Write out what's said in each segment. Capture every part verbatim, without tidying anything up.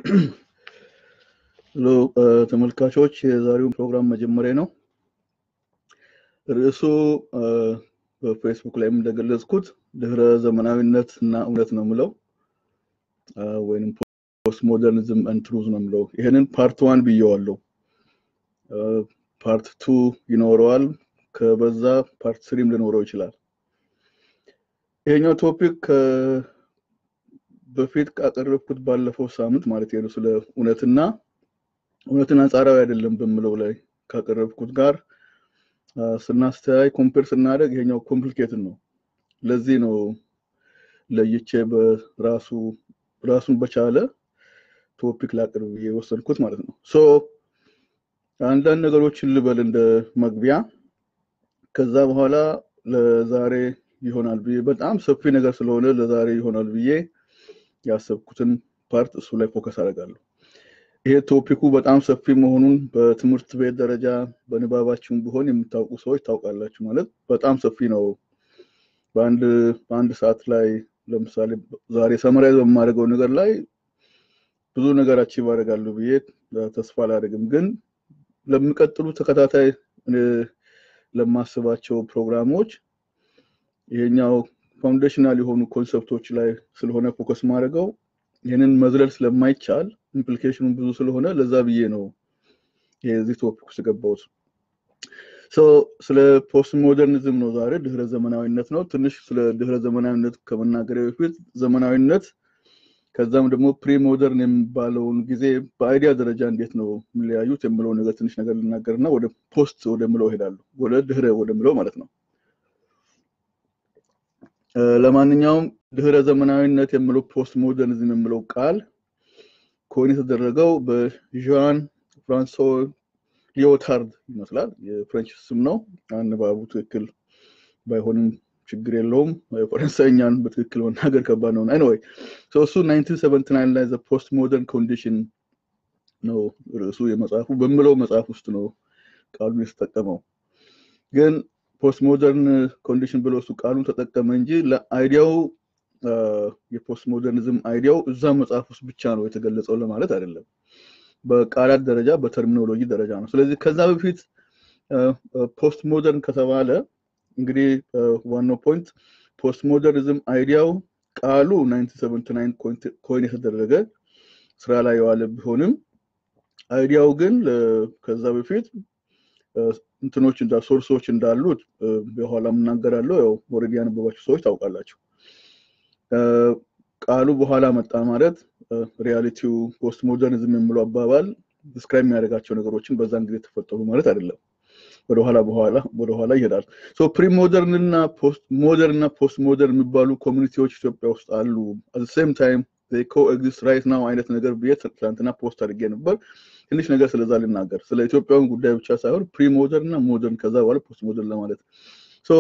ሎ ተመልካቾች የዛሬው ፕሮግራም መጀመሪያ ነው። ርዕሱ በፌስቡክ ላይ እንደገለጽኩት ድህረ ዘመናዊነት እና እውነት ነው ምለው ወይንም ፖስት ሞደርኒዝም and truth ነው ምለው። ይሄንን ፓርት ዋን ብየዋለሁ። ፓርት ቱ ይኖረዋል፣ ከበዛ ፓርት ስሪም ሊኖረው ይችላል። ይሄኛው ቶፒክ በፊት ካቀረብኩት ባለፈው ሳምንት ማለት ነው ስለ እውነትና እውነትን አንጻራዊ አይደለም በሚለው ላይ ካቀረብኩት ጋር ስናስተያይ ኮምፔር ስናደርግ ይሄኛው ኮምፕሊኬትድ ነው። ለዚህ ነው ለይቼ በራሱ ራሱን በቻለ ቶፒክ ላቀርብ የወሰንኩት ማለት ነው። ሶ አንዳንድ ነገሮችን ልበል እንደ መግቢያ፣ ከዛ በኋላ ለዛሬ ይሆናል ብዬ በጣም ሰፊ ነገር ስለሆነ ለዛሬ ይሆናል ብዬ ያሰብኩትን ፓርት እሱ ላይ ፎከስ አደርጋለሁ። ይሄ ቶፒኩ በጣም ሰፊ መሆኑን በትምህርት ቤት ደረጃ በንባባችሁም ቢሆን የምታውቁ ሰዎች ታውቃላችሁ። ማለት በጣም ሰፊ ነው። በአንድ በአንድ ሰዓት ላይ ለምሳሌ ዛሬ ሰመራይዝ በማድረገው ነገር ላይ ብዙ ነገር አቺቭ አደርጋለሁ ብዬ ተስፋ አላደርግም። ግን ለሚቀጥሉ ተከታታይ ለማስባቸው ፕሮግራሞች ይሄኛው ፋውንዴሽናል የሆኑ ኮንሰፕቶች ላይ ስለሆነ ፎከስ ማድረገው ይሄንን መዝለል ስለማይቻል ኢምፕሊኬሽኑ ብዙ ስለሆነ ለዛ ብዬ ነው የዚህ ቶፒክ ውስጥ ገባሁት። ሶ ስለ ፖስት ሞደርኒዝም ነው ዛሬ፣ ድህረ ዘመናዊነት ነው። ትንሽ ስለ ድህረ ዘመናዊነት ከመናገሬ በፊት ዘመናዊነት ከዛም ደግሞ ፕሪ ሞደርን የሚባለውን ጊዜ በአይዲያ ደረጃ እንዴት ነው የሚለያዩት የሚለው ነገር ትንሽ ነገር ልናገርና ወደ ፖስት ወደሚለው እሄዳለሁ፣ ወደ ድህረ ወደሚለው ማለት ነው። ለማንኛውም ድህረ ዘመናዊነት የሚለው ፖስት ሞደርኒዝም የሚለው ቃል ኮይን የተደረገው በዣን ፍራንሶ ሊዮታርድ ይመስላል። የፍሬንች ስም ነው። አንባቡ ትክክል ባይሆንም ችግር የለውም። ፈረንሳይኛን በትክክል መናገር ከባድ ነው። ኤኒዌይ ሶ እሱ nineteen seventy-nine ላይ ዘ ፖስት ሞደርን ኮንዲሽን ነው ርዕሱ የመጽሐፉ በሚለው መጽሐፍ ውስጥ ነው ቃሉን የተጠቀመው። ግን ፖስት ሞደርን ኮንዲሽን ብሎ እሱ ቃሉን ተጠቀመ እንጂ ለአይዲያው የፖስት ሞደርኒዝም አይዲያው እዛ መጽሐፍ ውስጥ ብቻ ነው የተገለጸው ለማለት አይደለም። በቃላት ደረጃ በተርሚኖሎጂ ደረጃ ነው። ስለዚህ ከዛ በፊት ፖስት ሞደርን ከተባለ እንግዲህ ዋናው ፖይንት ፖስት ሞደርኒዝም አይዲያው ቃሉ nineteen seventy-nine ኮይን የተደረገ ስራ ላይ የዋለ ቢሆንም አይዲያው ግን ከዛ በፊት እንትኖች እንዳ ሶርሶች እንዳሉት በኋላ እናገራለሁ። ያው ኦሬዲ ያነበባችሁ ሰዎች ታውቃላችሁ። ቃሉ በኋላ መጣ ማለት ሪያሊቲው ፖስት ሞደርኒዝም የሚለው አባባል ዲስክራይብ የሚያደርጋቸው ነገሮችን በዛን ጊዜ ተፈጠሩ ማለት አይደለም። ወደ ኋላ በኋላ ወደ ኋላ ይሄዳል። ሶ ፕሪ ሞደርን እና ፖስት ሞደርን እና ፖስት ሞደርን የሚባሉ ኮሚኒቲዎች ኢትዮጵያ ውስጥ አሉ። at the same time they coexist right now አይነት ነገር ብዬ ትናንትና ፖስት አድርጌ ነበር። ትንሽ ነገር ስለዛ ልናገር፣ ስለ ኢትዮጵያውን ጉዳይ ብቻ ሳይሆን ፕሪ ሞደርን እና ሞደርን ከዛ በኋላ ፖስት ሞደርን ለማለት ሶ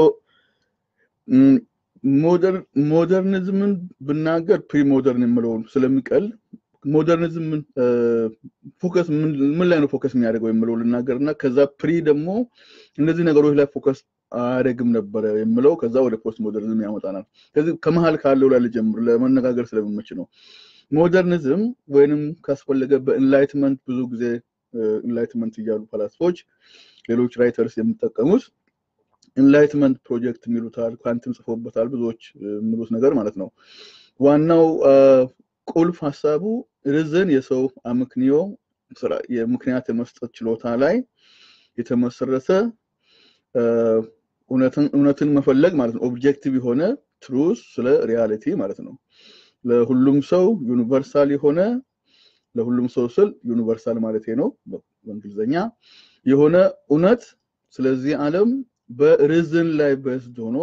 ሞደርን ሞደርኒዝምን ብናገር ፕሪ ሞደርን የሚለው ስለሚቀል ሞደርኒዝም ፎከስ ምን ላይ ነው ፎከስ የሚያደርገው የሚለው ልናገርና ከዛ ፕሪ ደግሞ እነዚህ ነገሮች ላይ ፎከስ አያደርግም ነበር የሚለው ከዛ ወደ ፖስት ሞደርኒዝም ያመጣናል። ስለዚህ ከመሃል ካለው ላይ ልጀምር ለመነጋገር ስለምመች ነው። ሞደርኒዝም ወይንም ካስፈለገ በኢንላይትመንት ብዙ ጊዜ ኢንላይትመንት ይያሉ ፈላስፎች ሌሎች ራይተርስ የሚጠቀሙት ኢንላይትመንት ፕሮጀክት የሚሉታል፣ ኳንተም ጽፎበታል ብዙዎች የሚሉት ነገር ማለት ነው። ዋናው ቁልፍ ሐሳቡ ርዝን የሰው አመክንዮ ስራ የምክንያት መስጠት ችሎታ ላይ የተመሰረተ እውነትን እውነትን መፈለግ ማለት ነው። ኦብጀክቲቭ የሆነ ትሩዝ ስለ ሪያሊቲ ማለት ነው። ለሁሉም ሰው ዩኒቨርሳል የሆነ ለሁሉም ሰው ስል ዩኒቨርሳል ማለት ነው በእንግሊዘኛ የሆነ እውነት ስለዚህ ዓለም በርዝን ላይ በስድ ሆኖ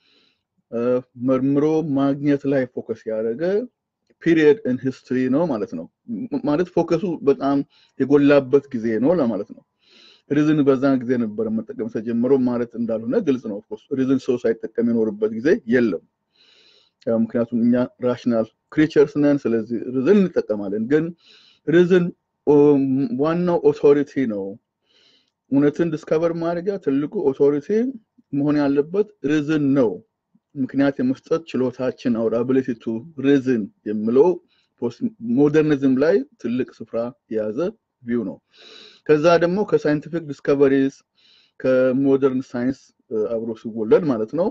መርምሮ ማግኘት ላይ ፎከስ ያደረገ ፒሪየድ ኢን ሂስትሪ ነው ማለት ነው። ማለት ፎከሱ በጣም የጎላበት ጊዜ ነው ለማለት ነው። ሪዝን በዛን ጊዜ ነበር መጠቀም ተጀምሮ ማለት እንዳልሆነ ግልጽ ነው። ኦፍ ኮርስ ሪዝን ሰው ሳይጠቀም የኖርበት ጊዜ የለም። ምክንያቱም እኛ ራሽናል ክሪቸርስ ነን። ስለዚህ ሪዝን እንጠቀማለን። ግን ሪዝን ዋናው ኦቶሪቲ ነው። እውነትን ዲስከቨር ማድረግ ትልቁ ኦቶሪቲ መሆን ያለበት ሪዝን ነው። ምክንያት የመስጠት ችሎታችን our ability to reason የሚለው ፖስት ሞደርኒዝም ላይ ትልቅ ስፍራ የያዘ ቪው ነው ከዛ ደግሞ ከሳይንቲፊክ ዲስከቨሪስ ከሞደርን ሳይንስ አብሮ ሲወለድ ማለት ነው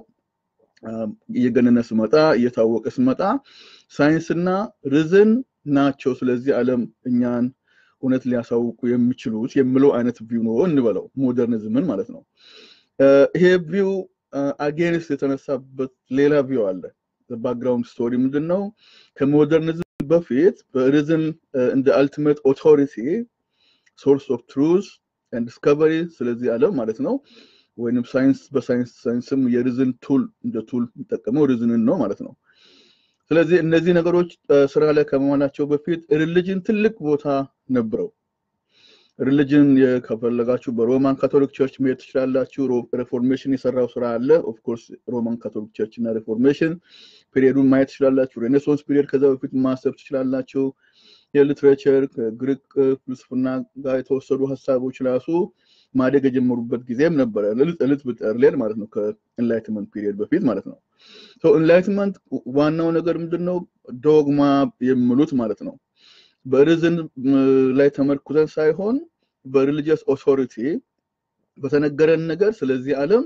የገነነ ስመጣ የታወቀ ስመጣ ሳይንስና ሪዝን ናቸው ስለዚህ ዓለም እኛን እውነት ሊያሳውቁ የሚችሉት የሚለው አይነት ቪው ነው እንበለው ሞደርኒዝምን ማለት ነው ይሄ ቪው አጌንስት የተነሳበት ሌላ ቪው አለ ባክግራውንድ ስቶሪ ምንድነው ከሞደርኒዝም በፊት በሪዝን እንደ ultimate authority source of truth and discovery ስለዚህ ዓለም ማለት ነው ወይንም ሳይንስ በሳይንስ ሳይንስም የሪዝን ቱል እንደ ቱል ተጠቅመው ሪዝንን ነው ማለት ነው ስለዚህ እነዚህ ነገሮች ስራ ላይ ከመሆናቸው በፊት ሪሊጅን ትልቅ ቦታ ነበረው ሪሊጅን የከፈለጋችሁ በሮማን ካቶሊክ ቸርች መሄድ ትችላላችሁ ሪፎርሜሽን የሰራው ስራ አለ ኦፍ ኮርስ ሮማን ካቶሊክ ቸርች እና ሪፎርሜሽን ፔሪዮዱን ማየት ትችላላችሁ ሬኔሳንስ ፔሪዮድ ከዛ በፊት ማሰብ ትችላላችሁ የሊትሬቸር ግሪክ ፍልስፍና ጋር የተወሰዱ ሐሳቦች ራሱ ማደግ የጀመሩበት ጊዜም ነበር ለልጥ ብትርሌል ማለት ነው ከኢንላይትመንት ፔሪዮድ በፊት ማለት ነው ሶ ኢንላይትመንት ዋናው ነገር ምንድነው ዶግማ የሚሉት ማለት ነው በሪዝን ላይ ተመርኩዘን ሳይሆን በሪሊጂየስ ኦቶሪቲ በተነገረን ነገር ስለዚህ ዓለም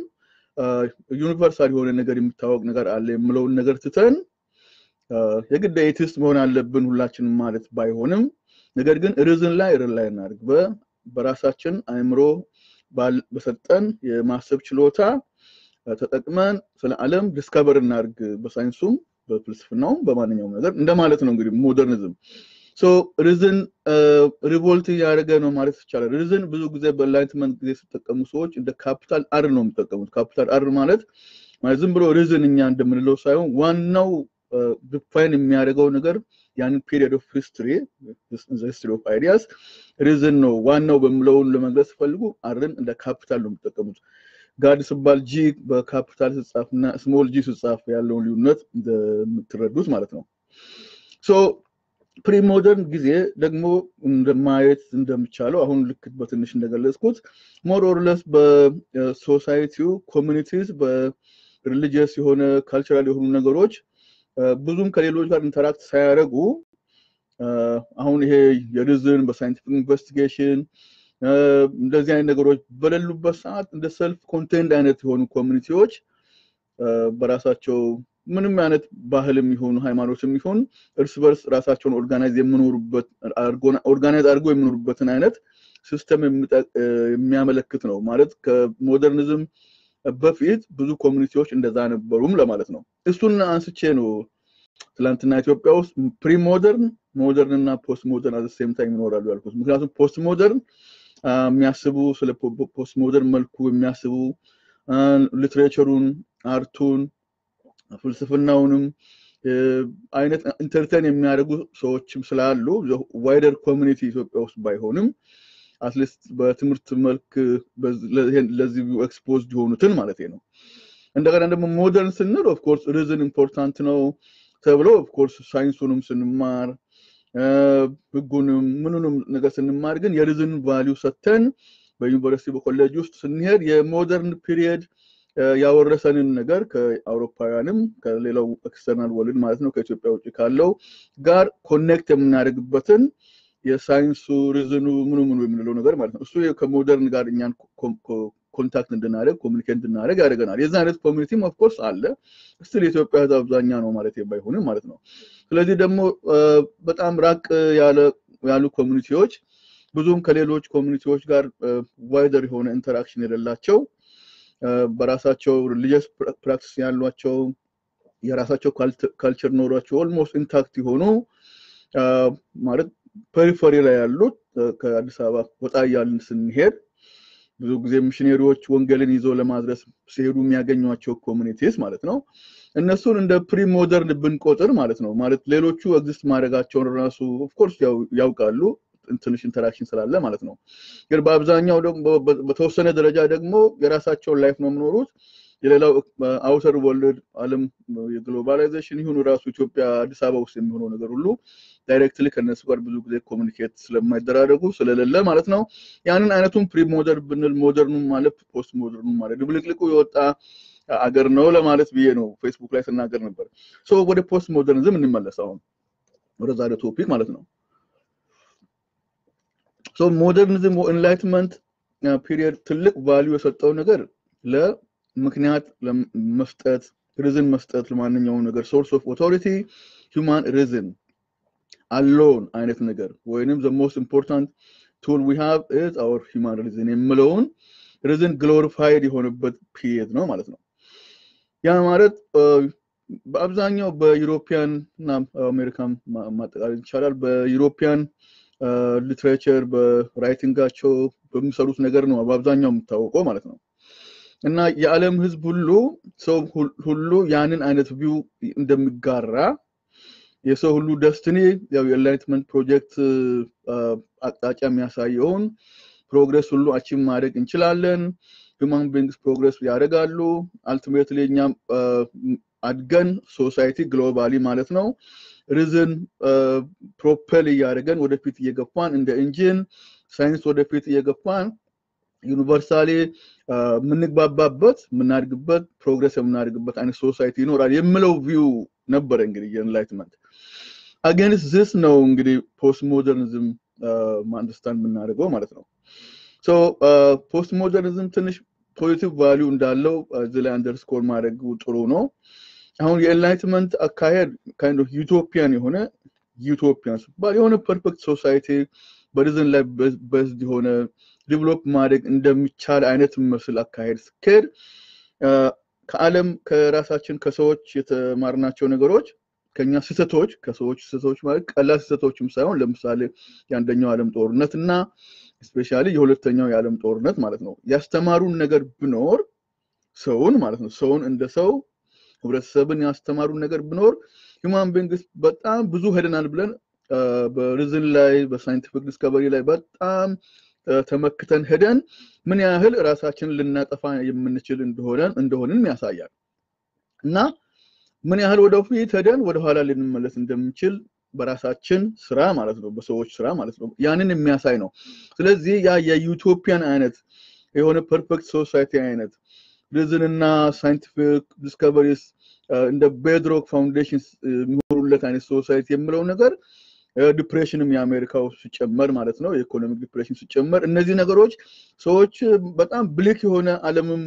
ዩኒቨርሳል የሆነ ነገር የሚታወቅ ነገር አለ የሚለውን ነገር ትተን የግድ ኤቲስት መሆን አለብን ሁላችንም ማለት ባይሆንም ነገር ግን ሪዝን ላይ ሪላይ እናድርግ በራሳችን አእምሮ በሰጠን የማሰብ ችሎታ ተጠቅመን ስለ ዓለም ዲስከቨር እናድርግ በሳይንሱም በፍልስፍናው በማንኛውም ነገር እንደማለት ነው እንግዲህ ሞደርኒዝም ሶ ሪዝን ሪቮልት ያደረገ ነው ማለት ይቻላል ሪዝን ብዙ ጊዜ በኢንላይትመንት ጊዜ ተጠቀሙ ሰዎች እንደ ካፒታል አር ነው የሚጠቀሙት ካፒታል አር ማለት ማለት ዝም ብሎ ሪዝን እኛ እንደምንለው ሳይሆን ዋናው ዲፋይን የሚያደርገው ነገር ያን ፔሪድ ኦፍ ሂስትሪ the history of ideas reason ነው ዋናው በመለው ለመግለጽ ፈልጉ አርን እንደ ካፒታል ነው የሚጠቀሙት ጋድ ሲባል ጂ በካፒታል ሲጻፍና ስሞል ጂ ሲጻፍ ያለው ልዩነት እንደምትረዱት ማለት ነው ሶ ፕሪ ሞደርን ጊዜ ደግሞ እንደማየት እንደምቻለው አሁን ልክ በትንሽ እንደገለጽኩት ሞር ኦር ለስ በሶሳይቲው ኮሚኒቲስ በሪሊጂየስ የሆነ ካልቸራል የሆኑ ነገሮች ብዙም ከሌሎች ጋር ኢንተራክት ሳያደርጉ አሁን ይሄ የሪዝን በሳይንቲፊክ ኢንቨስቲጌሽን እንደዚህ አይነት ነገሮች በሌሉበት ሰዓት እንደ ሰልፍ ኮንቴንድ አይነት የሆኑ ኮሚኒቲዎች በራሳቸው ምንም አይነት ባህልም ይሁን ሃይማኖትም ይሁን እርስ በርስ ራሳቸውን ኦርጋናይዝ የሚኖሩበት ኦርጋናይዝ አድርገው የሚኖሩበትን አይነት ሲስተም የሚያመለክት ነው ማለት ከሞደርኒዝም በፊት ብዙ ኮሚኒቲዎች እንደዛ ነበሩም ለማለት ነው እሱን አንስቼ ነው ትላንትና ኢትዮጵያ ውስጥ ፕሪ ሞደርን ሞደርን እና ፖስት ሞደርን at the same time ይኖራሉ ያልኩት ምክንያቱም ፖስት ሞደርን የሚያስቡ ስለ ፖስት ሞደርን መልኩ የሚያስቡ ሊትሬቸሩን አርቱን ፍልስፍናውንም አይነት ኢንተርቴን የሚያደርጉ ሰዎችም ስላሉ ዋይደር ኮሚኒቲ ኢትዮጵያ ውስጥ ባይሆንም at least በትምህርት መልክ ለዚህ ኤክስፖዝድ ሆኑትን ማለት ነው እንደገና ደግሞ ሞደርን ስንል ኦፍ ኮርስ ሪዝን ኢምፖርታንት ነው ተብሎ ኦፍ ኮርስ ሳይንሱንም ስንማር ህጉንም ምኑንም ነገር ስንማር ግን የሪዝን ቫልዩ ሰተን በዩኒቨርሲቲ በኮሌጅ ውስጥ ስንሄድ የሞደርን ፒሪየድ ያወረሰንን ነገር ከአውሮፓውያንም ከሌላው ኤክስተርናል ወርልድ ማለት ነው ከኢትዮጵያ ውጪ ካለው ጋር ኮኔክት የምናደርግበትን የሳይንሱ ሪዝኑ ምኑ ምኑ የምንለው ነገር ማለት ነው እሱ ከሞደርን ጋር እኛን ኮንታክት እንድናደርግ ኮሙኒኬት እንድናደርግ ያደርገናል የዛ አይነት ኮሚኒቲም ኦፍ ኮርስ አለ ስቲል ኢትዮጵያ አብዛኛ ነው ማለት ባይሆንም ማለት ነው ስለዚህ ደግሞ በጣም ራቅ ያለ ያሉ ኮሚኒቲዎች ብዙም ከሌሎች ኮሚኒቲዎች ጋር ዋይደር የሆነ ኢንተራክሽን የሌላቸው በራሳቸው ሪሊጂየስ ፕራክቲስ ያሏቸው የራሳቸው ካልቸር ኖሯቸው ኦልሞስት ኢንታክት ሆኖ ማለት ፐሪፈሪ ላይ ያሉት ከአዲስ አበባ ወጣ ያልን ስንሄድ ብዙ ጊዜ ሚሽነሪዎች ወንጌልን ይዘው ለማድረስ ሲሄዱ የሚያገኙቸው ኮሚኒቲስ ማለት ነው እነሱን እንደ ፕሪ ሞደርን ብንቆጥር ማለት ነው ማለት ሌሎቹ ኤግዚስት ማድረጋቸውን ራሱ ኦፍ ኮርስ ያውቃሉ ትንሽ ኢንተራክሽን ስላለ ማለት ነው ግን በአብዛኛው ደግሞ በተወሰነ ደረጃ ደግሞ የራሳቸው ላይፍ ነው የሚኖሩት የሌላው አውተር ወርልድ ዓለም የግሎባላይዜሽን ይሁን ራሱ ኢትዮጵያ አዲስ አበባ ውስጥ የሚሆነው ነገር ሁሉ ዳይሬክትሊ ከነሱ ጋር ብዙ ጊዜ ኮሙኒኬት ስለማይደራረጉ ስለሌለ ማለት ነው ያንን አይነቱን ፕሪ ሞደርን ብንል ሞደርኑም ማለት ፖስት ሞደርኑም ማለት ድብልቅልቁ የወጣ አገር ነው ለማለት ብዬ ነው ፌስቡክ ላይ ተናገር ነበር ሶ ወደ ፖስት ሞደርኒዝም እንመለሳው ወደ ዛሬ ቶፒክ ማለት ነው so modernism or enlightenment period ትልቅ ቫልዩ የሰጠው ነገር ለምክንያት ለመስጠት reason መስጠት ለማንኛውም ነገር source of authority human reason alone አይነት ነገር ወይንም the most important tool we have is our human reason የምለውን reason glorified የሆነበት period ነው ማለት ነው ያ ማለት በአብዛኛው በዩሮፒያን እና አሜሪካን ማጠቃለል ይቻላል በዩሮፒያን ሊትሬቸር በራይቲንጋቸው በሚሰሩት ነገር ነው በአብዛኛው የምታወቀው ማለት ነው እና የዓለም ህዝብ ሁሉ ሰው ሁሉ ያንን አይነት ቪው እንደሚጋራ የሰው ሁሉ ደስቲኒ ያው የኤንላይትመንት ፕሮጀክት አቅጣጫ የሚያሳየውን ፕሮግሬስ ሁሉ አቺቭ ማድረግ እንችላለን human beings progress ያደርጋሉ ultimately እኛ አድገን ሶሳይቲ ግሎባሊ ማለት ነው reason ፕሮፐርሊ ያደርገን ወደፊት እየገፋን እንደ ኢንጂን ሳይንስ ወደፊት እየገፋን ዩኒቨርሳሊ ምንግባባበት ምናድግበት ፕሮግሬስ ምናድግበት አይነት ሶሳይቲ ይኖራል የምለው ቪው ነበር እንግዲህ የኤንላይትመንት against this ነው እንግዲህ ፖስት ሞደርኒዝም አንደርስታንድ ምናደርገው ማለት ነው so ፖስት ሞደርኒዝም ትንሽ ፖዚቲቭ ቫልዩ እንዳለው እዚህ ላይ አንደርስኮር ማድረግ ጥሩ ነው አሁን የኤንላይትመንት አካሄድ kind of ዩቶፒያን የሆነ ዩቶፒያን ባል የሆነ ፐርፌክት ሶሳይቲ በሪዝን ላይ በስ የሆነ ዲቨሎፕ ማድረግ እንደሚቻል አይነት መስል አካሄድ ስከድ ከዓለም ከራሳችን ከሰዎች የተማርናቸው ነገሮች ከኛ ስህተቶች ከሰዎች ስህተቶች ማለት ቀላል ስህተቶችም ሳይሆን ለምሳሌ የአንደኛው ዓለም ጦርነትና ስፔሻሊ የሁለተኛው የዓለም ጦርነት ማለት ነው ያስተማሩን ነገር ቢኖር ሰውን ማለት ነው ሰውን እንደ ሰው ህብረተሰብን ያስተማሩን ነገር ቢኖር human beings በጣም ብዙ ሄደናል ብለን በሪዝን ላይ በሳይንቲፊክ ዲስከቨሪ ላይ በጣም ተመክተን ሄደን ምን ያህል ራሳችንን ልናጠፋ የምንችል እንደሆነ እንደሆነን ያሳያል እና ምን ያህል ወደፊት ሄደን ወደ ኋላ ልንመለስ እንደምንችል በራሳችን ስራ ማለት ነው በሰዎች ስራ ማለት ነው ያንን የሚያሳይ ነው ስለዚህ ያ የዩቶፒያን አይነት የሆነ ፐርፌክት ሶሳይቲ አይነት reason እና scientific discoveries እንደ bedrock foundations የሚሆኑለት አይነት ሶሳይቲ የምለው ነገር ዲፕሬሽንም የአሜሪካው ሲጨመር ማለት ነው የኢኮኖሚክ ዲፕሬሽን ሲጨመር እነዚህ ነገሮች ሰዎች በጣም ብሊክ የሆነ ዓለምም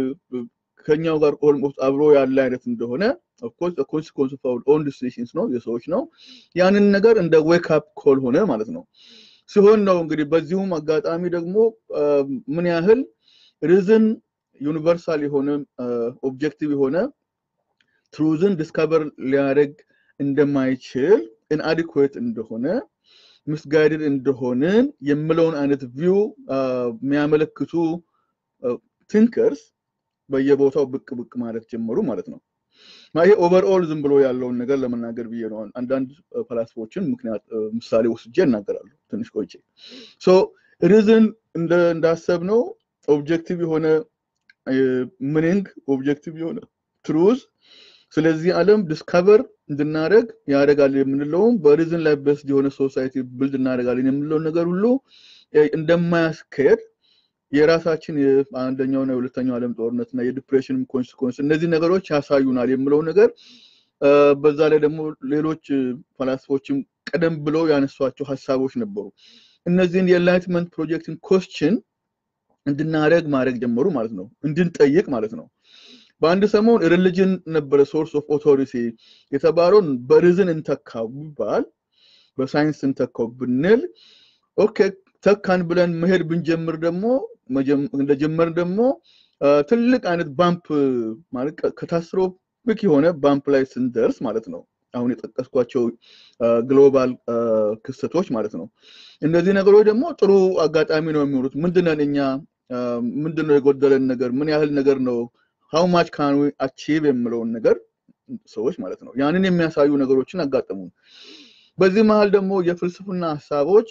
ከኛው ጋር ኦልሞስት አብሮ ያለ አይነት እንደሆነ of course the consequence of our own decisions ነው የሰዎች ነው ያንን ነገር እንደ wake up call ሆነ ማለት ነው ሲሆን ነው እንግዲህ በዚሁም አጋጣሚ ደግሞ ምን ያህል reason ዩኒቨርሳል የሆነ ኦብጀክቲቭ የሆነ ትሩዝን ዲስከቨር ሊያደርግ እንደማይችል inadequate እንደሆነ misguided እንደሆነ የምለውን አይነት ቪው የሚያመለክቱ thinkers በየቦታው ብቅ ብቅ ማለት ጀመሩ ማለት ነው ማይ ኦቨርኦል ዝም ብሎ ያለውን ነገር ለመናገር ብዬ ነው አንዳንድ ፋላስፎችን ምክንያት ምሳሌ ወስጄ እናገራለሁ ትንሽ ቆይቼ so reason እንደ እንዳሰብነው ኦብጀክቲቭ የሆነ meaning ኦብጀክቲቭ የሆነ truth ስለዚህ ዓለም ዲስከቨር እንድናረግ ያደርጋል የምንለው በሪዝን ላይ በስ የሆነ ሶሳይቲ ቢልድ እናደርጋለን የምንለው ነገር ሁሉ እንደማያስከድ የራሳችን አንደኛው ነው ሁለተኛው ዓለም ጦርነትና የዲፕሬሽን ኮንሲኩዌንስ እነዚህ ነገሮች ያሳዩናል የምለው ነገር በዛ ላይ ደግሞ ሌሎች ፋላስፎችም ቀደም ብለው ያነሷቸው ሐሳቦች ነበሩ እነዚህን የኤንላይትመንት ፕሮጀክትን ኮስችን እንድናረግ ማድረግ ጀመሩ ማለት ነው እንድንጠይቅ ማለት ነው በአንድ ሰሞን ሪሊጅን ነበር ሶርስ ኦፍ ኦቶሪቲ የተባረውን በሪዝን እንተካው ይባል በሳይንስ እንተካው ብንል ኦኬ ተካን ብለን መሄድ ብንጀምር ደግሞ እንደጀመር ደግሞ ትልቅ አይነት ባምፕ ማለት ካታስትሮፊክ የሆነ ባምፕ ላይ ስንደርስ ማለት ነው አሁን የተጠቀስኳቸው ግሎባል ክስተቶች ማለት ነው እነዚህ ነገሮች ደግሞ ጥሩ አጋጣሚ ነው የሚሆኑት ምንድነው እኛ ምንድነው የጎደለን ነገር ምን ያህል ነገር ነው how much can we achieve የምለው ነገር ሰዎች ማለት ነው ያንን የሚያሳዩ ነገሮችን አጋጠሙ በዚህ መሃል ደግሞ የፍልስፍና ሐሳቦች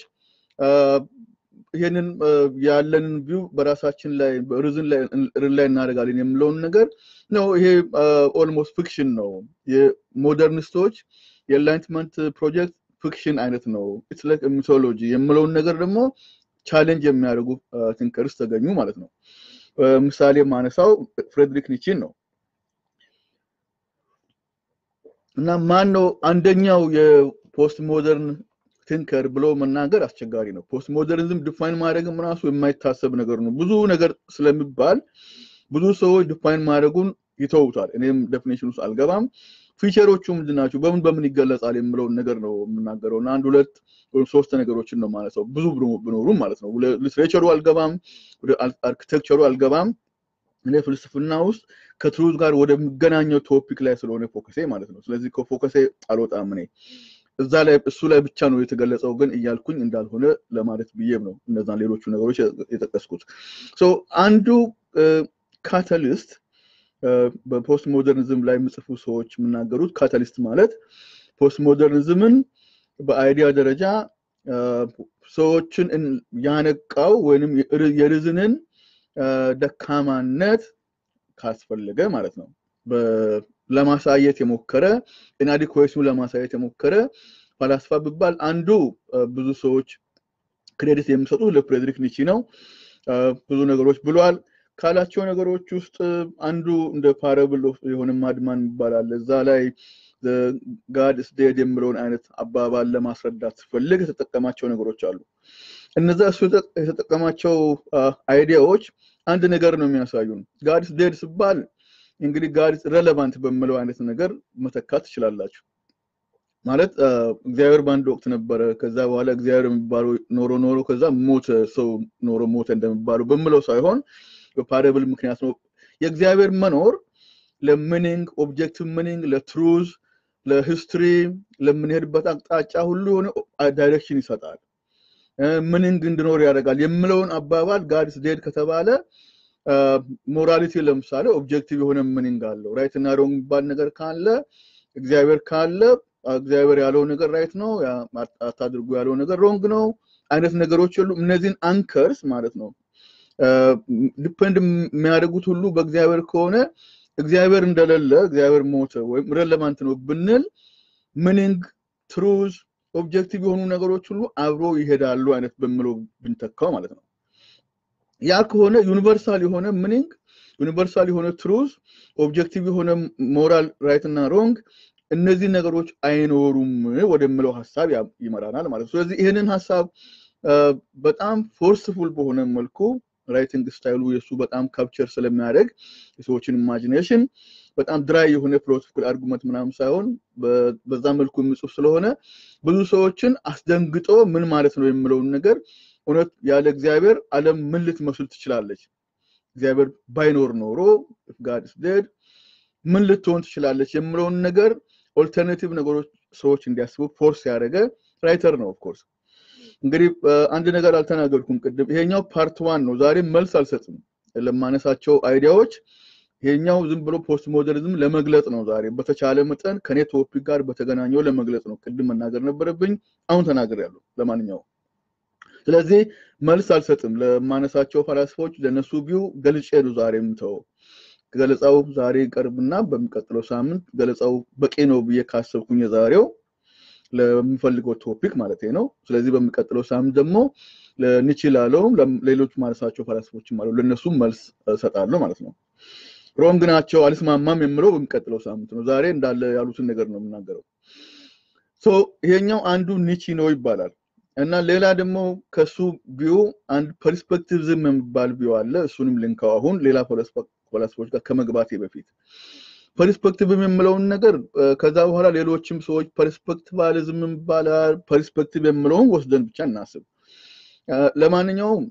ይሄንን ያለንን ቪው በራሳችን ላይ በሪዝን ላይ ሪላይ እናደርጋለን የምለው ነገር ነው ይሄ ኦልሞስት ፊክሽን ነው የሞደርኒስቶች የኤንላይትመንት ፕሮጀክት ፊክሽን አይነት ነው it's like a mythology የምለው ነገር ደግሞ ቻሌንጅ የሚያደርጉ ቲንከርስ ተገኙ ማለት ነው ምሳሌ ማነሳው ፍሬድሪክ ኒቼን ነው እና ማን ነው አንደኛው ፖስት ሞደርን ቲንከር ብሎ መናገር አስቸጋሪ ነው ፖስት ሞደርኒዝም ዲፋይን ማድረግም ራሱ የማይታሰብ ነገር ነው ብዙ ነገር ስለሚባል ብዙ ሰዎች ዲፋይን ማድረጉን ይተውታል እኔም ዴፊኒሽን ውስጥ አልገባም ፊቸሮቹ ምንድናቸው በምን በምን ይገለጻል የሚለው ነገር ነው የምናገረውና አንድ ሁለት ወይ ሶስት ነገሮችን ነው ማለት ነው ብዙ ብኖሩ ማለት ነው ሊትሬቸሩ አልገባም ወደ አርኪቴክቸሩ አልገባም እኔ ፍልስፍና ውስጥ ከትሩዝ ጋር ወደ መገናኛው ቶፒክ ላይ ስለሆነ ፎከሴ ማለት ነው ስለዚህ ከፎከሴ አልወጣም እኔ እዛ ላይ እሱ ላይ ብቻ ነው የተገለጸው ግን እያልኩኝ እንዳልሆነ ለማለት ብዬም ነው እነዛን ሌሎቹ ነገሮች የተጠቀስኩት ሶ አንዱ ካታሊስት በፖስት ሞደርኒዝም ላይ ምጽፉ ሰዎች ምናገሩት ካታሊስት ማለት ፖስት ሞደርኒዝምን በአይዲያ ደረጃ ሰዎችን ያነቃው ወይንም የሪዝንን ደካማነት ካስፈልገ ማለት ነው ለማሳየት የሞከረ ኢናዲኩዌሽኑን ለማሳየት የሞከረ ፈላስፋ ቢባል አንዱ ብዙ ሰዎች ክሬዲት የሚሰጡት ለፍሬድሪክ ኒቺ ነው ብዙ ነገሮች ብሏል ካላቸው ነገሮች ውስጥ አንዱ እንደ ፓራብል የሆነ ማድማን ይባላል እዛ ላይ the god is dead የሚለውን አይነት አባባል ለማስረዳት ፈልግ የተጠቀማቸው ነገሮች አሉ እነዛ እሱ የተጠቀማቸው አይዲያዎች አንድ ነገር ነው የሚያሳዩን god is dead ሲባል እንግዲህ god is relevant በሚለው አይነት ነገር መተካት ይችላልላችሁ ማለት እግዚአብሔር ባንድ ወቅት ነበር ከዛ በኋላ እግዚአብሔር የሚባለው ኖሮ ኖሮ ከዛ ሞተ ሰው ኖሮ ሞተ እንደሚባለው በሚለው ሳይሆን በፓራብል ምክንያት ነው የእግዚአብሔር መኖር ለሚኒንግ ኦብጀክቲቭ ሚኒንግ ለትሩዝ ለሂስትሪ ለምንሄድበት አቅጣጫ ሁሉ ሆነ ዳይሬክሽን ይሰጣል ሚኒንግ እንድኖር ያደርጋል የሚለውን አባባል god is dead ከተባለ ሞራሊቲ ለምሳሌ ኦብጀክቲቭ የሆነ ሚኒንግ አለው ራይት እና ሮንግ ባል ነገር ካለ እግዚአብሔር ካለ እግዚአብሔር ያለው ነገር ራይት ነው አታድርጉ ያለው ነገር ሮንግ ነው አይነት ነገሮች ሁሉ እነዚህን አንከርስ ማለት ነው ዲፔንድ የሚያደርጉት ሁሉ በእግዚአብሔር ከሆነ እግዚአብሔር እንደሌለ እግዚአብሔር ሞተ ወይ ሬሌቫንት ነው ብንል ሚኒንግ ትሩዝ ኦብጀክቲቭ የሆኑ ነገሮች ሁሉ አብሮ ይሄዳሉ አይነት በሚለው ብንተካው ማለት ነው ያ ከሆነ ዩኒቨርሳል የሆነ ሚኒንግ ዩኒቨርሳል የሆነ ትሩዝ ኦብጀክቲቭ የሆነ ሞራል ራይት እና ሮንግ እነዚህ ነገሮች አይኖሩም ወደሚለው ሐሳብ ይመራናል ማለት ነው ስለዚህ ይሄንን ሐሳብ በጣም ፎርስፉል በሆነ መልኩ ራይቲንግ ስታይሉ የሱ በጣም ካፕቸር ስለሚያደርግ የሰዎችን ኢማጂኔሽን በጣም ድራይ የሆነ ፊሎሶፊካል አርጉመንት ምናምን ሳይሆን በዛ መልኩ ምጽፍ ስለሆነ ብዙ ሰዎችን አስደንግጦ ምን ማለት ነው የሚለው ነገር እውነት ያለ እግዚአብሔር ዓለም ምን ልትመስል ትችላለች እግዚአብሔር ባይኖር ኖሮ if god is dead ምን ልትሆን ትችላለች የሚለው ነገር ኦልተርናቲቭ ነገሮች ሰዎች እንዲያስቡ ፎርስ ያደረገ ራይተር ነው ኦፍ ኮርስ እንግዲህ አንድ ነገር አልተናገርኩም ቅድም ይሄኛው ፓርት ዋን ነው ዛሬ መልስ አልሰጥም ለማነሳቸው አይዲያዎች ይሄኛው ዝም ብሎ ፖስት ሞደርኒዝም ለመግለጽ ነው ዛሬ በተቻለ መጠን ከኔ ቶፒክ ጋር በተገናኘው ለመግለጽ ነው ቅድም መናገር ነበረብኝ አሁን ተናግሬያለሁ ለማንኛውም ስለዚህ መልስ አልሰጥም ለማነሳቸው ፈላስፎች ለነሱ ቢው ገልጬ ነው ዛሬም ተው ገለጻው ዛሬ ቀርብና በሚቀጥለው ሳምንት ገለጻው በቂ ነው ብዬ ካሰብኩኝ ዛሬው ለምፈልገው ቶፒክ ማለት ነው ስለዚህ በሚቀጥለው ሳምንት ደግሞ ለኒቺ ላለው ለሌሎች ማነሳቸው ፈላስፎች ማለት ለነሱ መልስ ሰጣለሁ ማለት ነው ሮንግ ናቸው አልስማማም የሚለው በሚቀጥለው ሳምንት ነው ዛሬ እንዳለ ያሉትን ነገር ነው የምናገረው ሶ ይሄኛው አንዱ ኒቺ ነው ይባላል እና ሌላ ደግሞ ከሱ ቢው አንድ ፐርስፔክቲቪዝም የሚባል ቢው አለ እሱንም ሊንካው አሁን ሌላ ፈላስፎች ጋር ከመግባቴ በፊት ፐርስፔክቲቭም የሚለው ነገር ከዛ በኋላ ሌሎችም ሰዎች ፐርስፔክቲቫሊዝም ይባላል ፐርስፔክቲቭ የሚለው ወስደን ብቻ እናስብ ለማንኛውም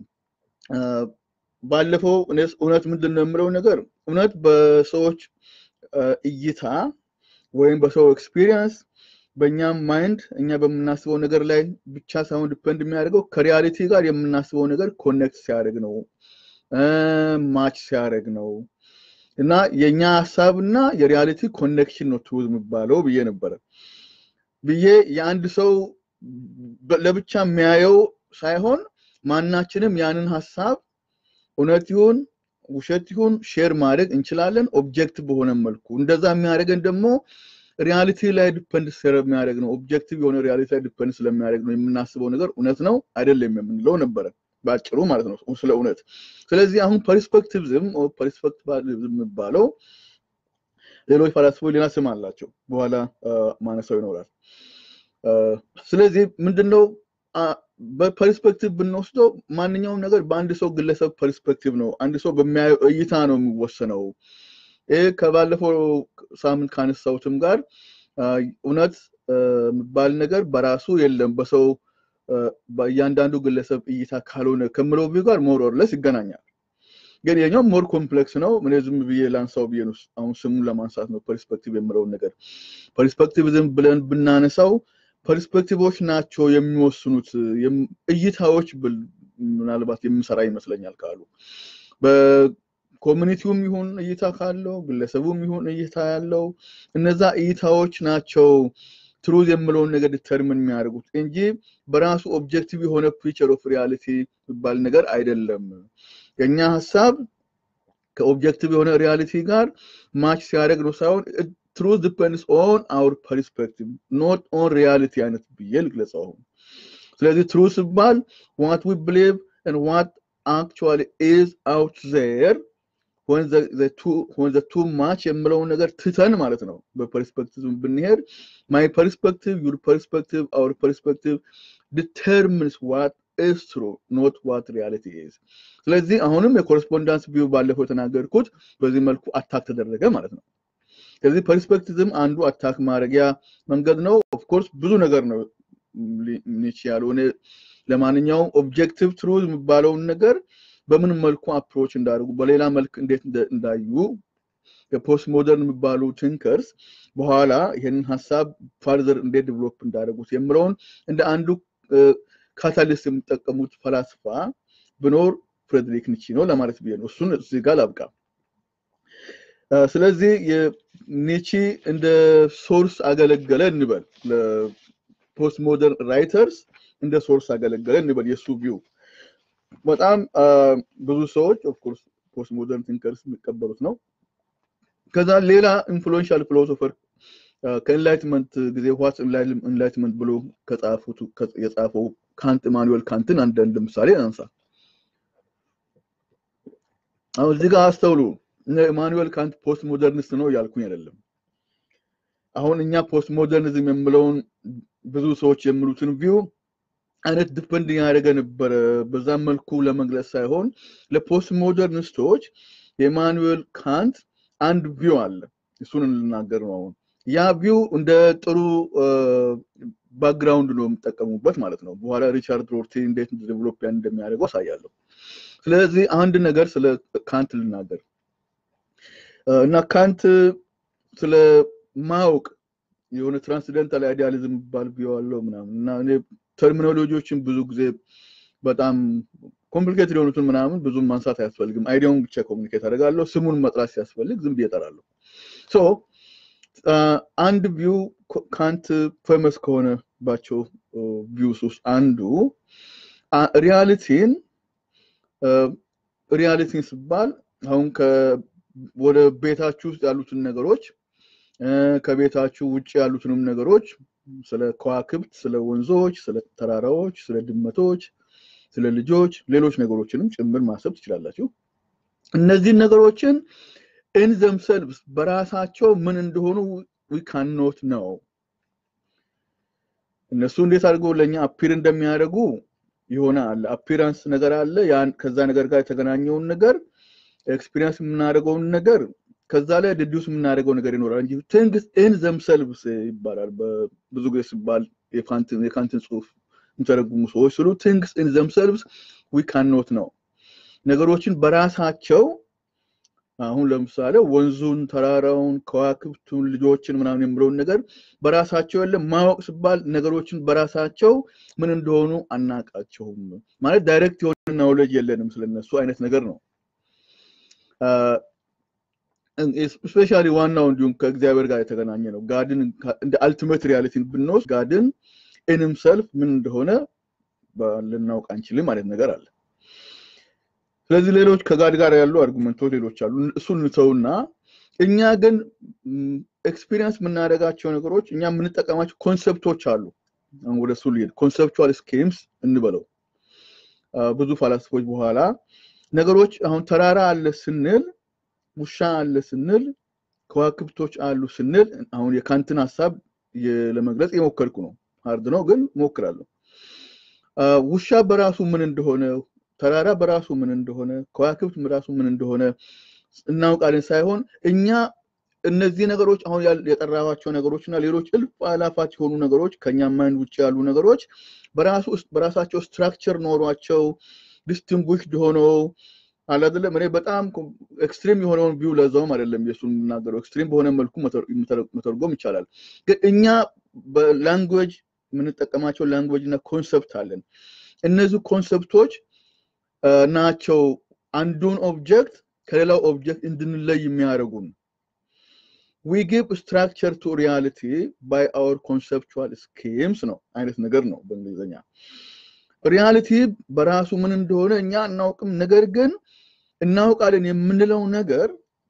ባለፈው እነስ እውነት ምንድነው የሚለው ነገር እውነት በሰዎች እይታ ወይም በሰው ኤክስፒሪየንስ በእኛ ማይንድ እኛ በመናስበው ነገር ላይ ብቻ ሳይሆን ዲፔንድ የሚያደርገው ከሪያሊቲ ጋር የምናስበው ነገር ኮኔክት ሲያደርግ ነው ማች ሲያደርግ ነው እና የኛ ሐሳብና የሪያሊቲ ኮኔክሽን ነው ቱዝ የሚባለው ብዬ ነበር ብዬ የአንድ ሰው ለብቻ የሚያየው ሳይሆን ማናችንም ያንን ሐሳብ እውነት ይሁን ውሸት ይሁን ሼር ማድረግ እንችላለን ኦብጀክቲቭ በሆነ መልኩ እንደዛ የሚያደርገን ደግሞ ሪያሊቲ ላይ ዲፔንድ ስለሚያደርግ ነው ኦብጀክቲቭ የሆነ ሪያሊቲ ላይ ዲፔንድ ስለሚያደርግ ነው የምናስበው ነገር እውነት ነው አይደለም የምንለው ነበር ባጭሩ ማለት ነው ስለ እውነት ስለዚህ አሁን ፐርስፔክቲቪዝም ኦ ፐርስፔክቲቫሊዝም የሚባለው ሌሎች ፈላስፎች ሌላ ስም አላቸው በኋላ ማነሳው ይኖራል ስለዚህ ምንድነው በፐርስፔክቲቭ ብንወስደው ማንኛውም ነገር በአንድ ሰው ግለሰብ ፐርስፔክቲቭ ነው አንድ ሰው በሚያየው እይታ ነው የሚወሰነው ይሄ ከባለፈው ሳምንት ካነሳውትም ጋር እውነት ባል ነገር በራሱ የለም በሰው በእያንዳንዱ ግለሰብ እይታ ካልሆነ ከመለው ቢው ጋር ሞር ኦር ለስ ይገናኛል ግን የኛው ሞር ኮምፕሌክስ ነው ምን ዝም ብዬ ላንሳው ብዬ ነው አሁን ስሙን ለማንሳት ነው ፐርስፔክቲቭ የምለው ነገር ፐርስፔክቲቪዝም ብለን ብናነሳው ፐርስፔክቲቮች ናቸው የሚወስኑት እይታዎች ምናልባት የሚሰራ ይመስለኛል ካሉ በኮሚኒቲውም ይሁን እይታ ካለው ግለሰቡም ይሁን እይታ ያለው እነዛ እይታዎች ናቸው ትሩዝ የምለውን ነገር ዲተርሚን የሚያደርጉት እንጂ በራሱ ኦብጀክቲቭ የሆነ ፒክቸር ኦፍ ሪያሊቲ ይባል ነገር አይደለም የኛ ሐሳብ ከኦብጀክቲቭ የሆነ ሪያሊቲ ጋር ማች ሲያደርግ ነው ሳይሆን truth depends on our perspective not on reality አይነት ብዬ ልግለጸው ስለዚህ truth ይባል what we believe and what actually is out there when the, the two when the two match የምለው ነገር ትተን ማለት ነው በፐርስፔክቲቭ ብንሄድ my perspective your perspective our perspective determines what is true not what reality is ስለዚህ አሁንም የኮረስፖንዳንስ ቪው ባለፈው ተናገርኩት በዚህ መልኩ አታክ ተደረገ ማለት ነው ስለዚህ ፐርስፔክቲቭም አንዱ አታክ ማድረጊያ መንገድ ነው ኦፍ ኮርስ ብዙ ነገር ነው ኒች ያልሆነ ለማንኛውም ኦብጀክቲቭ ትሩዝ የሚባለው ነገር በምን መልኩ አፕሮች እንዳደርጉ በሌላ መልኩ እንዴት እንዳዩ የፖስት ሞደርን የሚባሉ ቲንከርስ በኋላ ይሄንን ሐሳብ ፈርዘር እንዴት ዲቨሎፕ እንዳደረጉት የምለውን እንደ አንዱ ካታሊስት የሚጠቀሙት ፈላስፋ ብኖር ፍሬድሪክ ኒቼ ነው ለማለት ቢሆን እሱን እዚህ ጋር ላብቃ ስለዚህ የኒቼ እንደ ሶርስ አገለገለ እንበል ለፖስት ሞደርን ራይተርስ እንደ ሶርስ አገለገለ እንበል የሱ ቪው በጣም ብዙ ሰዎች ኦፍ ኮርስ ፖስት ሞደርን ቲንከርስ የሚቀበሉት ነው ከዛ ሌላ ኢንፍሉዌንሻል ፊሎሶፈር ከኢንላይትመንት ጊዜ ዋት ኢንላይትመንት ብሎ ከጻፉት የጻፈው ካንት ኢማኑኤል ካንትን አንድ ምሳሌ አንሳ አሁን እዚህ ጋር አስተውሉ ኢማኑኤል ካንት ፖስት ሞደርኒስት ነው ያልኩኝ አይደለም አሁን እኛ ፖስት ሞደርኒዝም የምለውን ብዙ ሰዎች የሚሉትን ቪው አይነት ዲፔንድ ያደረገ ነበር በዛ መልኩ ለመግለጽ ሳይሆን ለፖስት ሞደርኒስቶች የኢማኑኤል ካንት አንድ ቪው አለ እሱን እንናገር ነው ያ ቪው እንደ ጥሩ ባክግራውንድ ነው የምጠቀሙበት ማለት ነው በኋላ ሪቻርድ ሮርቲ እንዴት ዲቨሎፕ እንደሚያደርገው አሳያለሁ ስለዚህ አንድ ነገር ስለ ካንት ልናገር እና ካንት ስለ ማውቅ የሆነ ትራንስደንታል አይዲያሊዝም ባል ቪው አለው ምናምን እና እኔ ተርሚኖሎጂዎችን ብዙ ጊዜ በጣም ኮምፕሊኬትድ የሆኑትን ምናምን ብዙ ማንሳት አያስፈልግም አይዲያውን ብቻ ኮሙኒኬት አደርጋለሁ ስሙን መጥራት ሲያስፈልግ ዝም ብዬ እጠራለሁ ሶ አንድ ቪው ካንት ፌመስ ከሆነ ባቸው ቪውስ ውስጥ አንዱ ሪያሊቲን ሪያሊቲን ሲባል አሁን ከወደ ቤታችሁ ውስጥ ያሉትን ነገሮች ከቤታችሁ ውጪ ያሉትንም ነገሮች ስለ ከዋክብት ስለ ወንዞች ስለ ተራራዎች ስለ ድመቶች ስለ ልጆች ሌሎች ነገሮችንም ጭምር ማሰብ ትችላላችሁ እነዚህ ነገሮችን in themselves በራሳቸው ምን እንደሆኑ we cannot know እነሱ እንዴት አድርገው ለኛ አፒር እንደሚያደርጉ ይሆናል አፒራንስ ነገር አለ ያን ከዛ ነገር ጋር የተገናኘው ነገር ኤክስፒሪየንስ የምናደርገው ነገር ከዛ ላይ ዲዱስ የምናደርገው ነገር ይኖራል እንጂ things in themselves ይባላል በብዙ ጊዜ ሲባል የካንት የካንትን ጽሁፍ እንተረጉሙ ሰዎች ስሉ things in themselves we cannot know ነገሮችን በራሳቸው አሁን ለምሳሌ ወንዙን ተራራውን ከዋክብቱን ልጆችን ምናምን የምለው ነገር በራሳቸው ያለ ማወቅ ሲባል ነገሮችን በራሳቸው ምን እንደሆኑ አናቃቸውም ማለት ዳይሬክት የሆነ ኖሌጅ የለንም ስለነሱ አይነት ነገር ነው especially ዋናው እንዲሁም ከእግዚአብሔር ጋር የተገናኘ ነው ጋድን እንደ አልቲሜት ሪያሊቲን ብንወስ ጋድን in himself ምን እንደሆነ ባልናውቅ አንችልም ማለት ነገር አለ ስለዚህ ሌሎች ከጋድ ጋር ያሉ አርጉመንቶች ሌሎች አሉ እሱን ተውና እኛ ግን ኤክስፒሪየንስ ምናደርጋቸው ነገሮች እኛ ምንጠቀማቸው ኮንሰፕቶች አሉ አሁን ወደ እሱ ልሄድ ኮንሰፕቹዋል ስኪምስ እንበለው ብዙ ፈላስፎች በኋላ ነገሮች አሁን ተራራ አለ ስንል ውሻ አለ ስንል ከዋክብቶች አሉ ስንል አሁን የካንትን ሐሳብ ለመግለጽ የሞከርኩ ነው ሃርድ ነው ግን ሞክራለሁ ውሻ በራሱ ምን እንደሆነ ተራራ በራሱ ምን እንደሆነ ከዋክብት በራሱ ምን እንደሆነ እናውቃለን ሳይሆን እኛ እነዚህ ነገሮች አሁን የጠራዋቸው ነገሮችና ሌሎች እልፍ አላፋት የሆኑ ነገሮች ከኛ ማይንድ ውጭ ያሉ ነገሮች በራሱ በራሳቸው ስትራክቸር ኖሯቸው ዲስቲንጉይሽድ ሆነው አላደለም እኔ በጣም ኤክስትሪም የሆነውን ቪው ለዛውም አይደለም የሱን እናገረው ኤክስትሪም በሆነ መልኩ መተርጎም ይቻላል ግን እኛ በላንጉዌጅ ምን ተጠቀማቸው ላንጉዌጅ እና ኮንሰፕት አለን እነዚህ ኮንሰፕቶች ናቸው አንዱን ኦብጀክት ከሌላው ኦብጀክት እንድንለይ የሚያደርጉን we give structure to reality by our conceptual schemes ነው አይነት ነገር ነው በእንግሊዘኛ ሪያሊቲ በራሱ ምን እንደሆነ እኛ እናውቅም ነገር ግን እናውቃለን የምንለው ነገር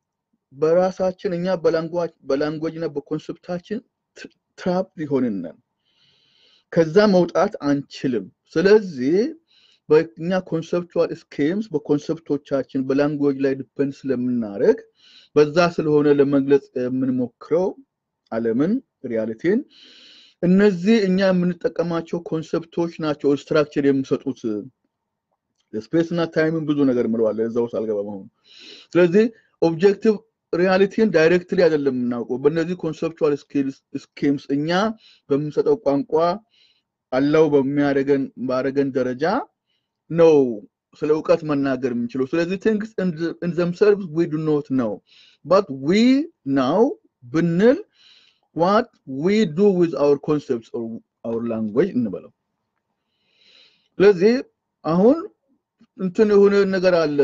በራሳችን እኛ በላንጉዌጅ በላንጉዌጅና በኮንሰፕታችን ትራፕ ሊሆንነን ከዛ መውጣት አንችልም ስለዚህ በእኛ ኮንሰፕቹዋል ስኪምስ በኮንሰፕቶቻችን በላንጉዌጅ ላይ ዲፔንድ ስለምናረግ በዛ ስለሆነ ለመግለጽ የምንሞክረው ዓለምን ሪያሊቲን እነዚህ እኛ የምንጠቀማቸው ኮንሰፕቶች ናቸው ስትራክቸር የሚሰጡት ስፔስ እና ታይምን ብዙ ነገር ምለዋለ እዛው ሳልገባው ስለዚህ ኦብጀክቲቭ ሪያሊቲን ዳይሬክትሊ አይደለም እናውቀው በእነዚህ ኮንሰፕቹዋል ስኪልስ ስኪምስ እኛ በምንሰጠው ቋንቋ አላው በሚያደርገን ባረገን ደረጃ ነው ስለ ዕውቀት መናገር የምንችለው ስለዚህ things in, the, in themselves we do not know but we know ብንል what we do with our concepts or our language እንበለው ስለዚህ አሁን እንትን የሆነ ነገር አለ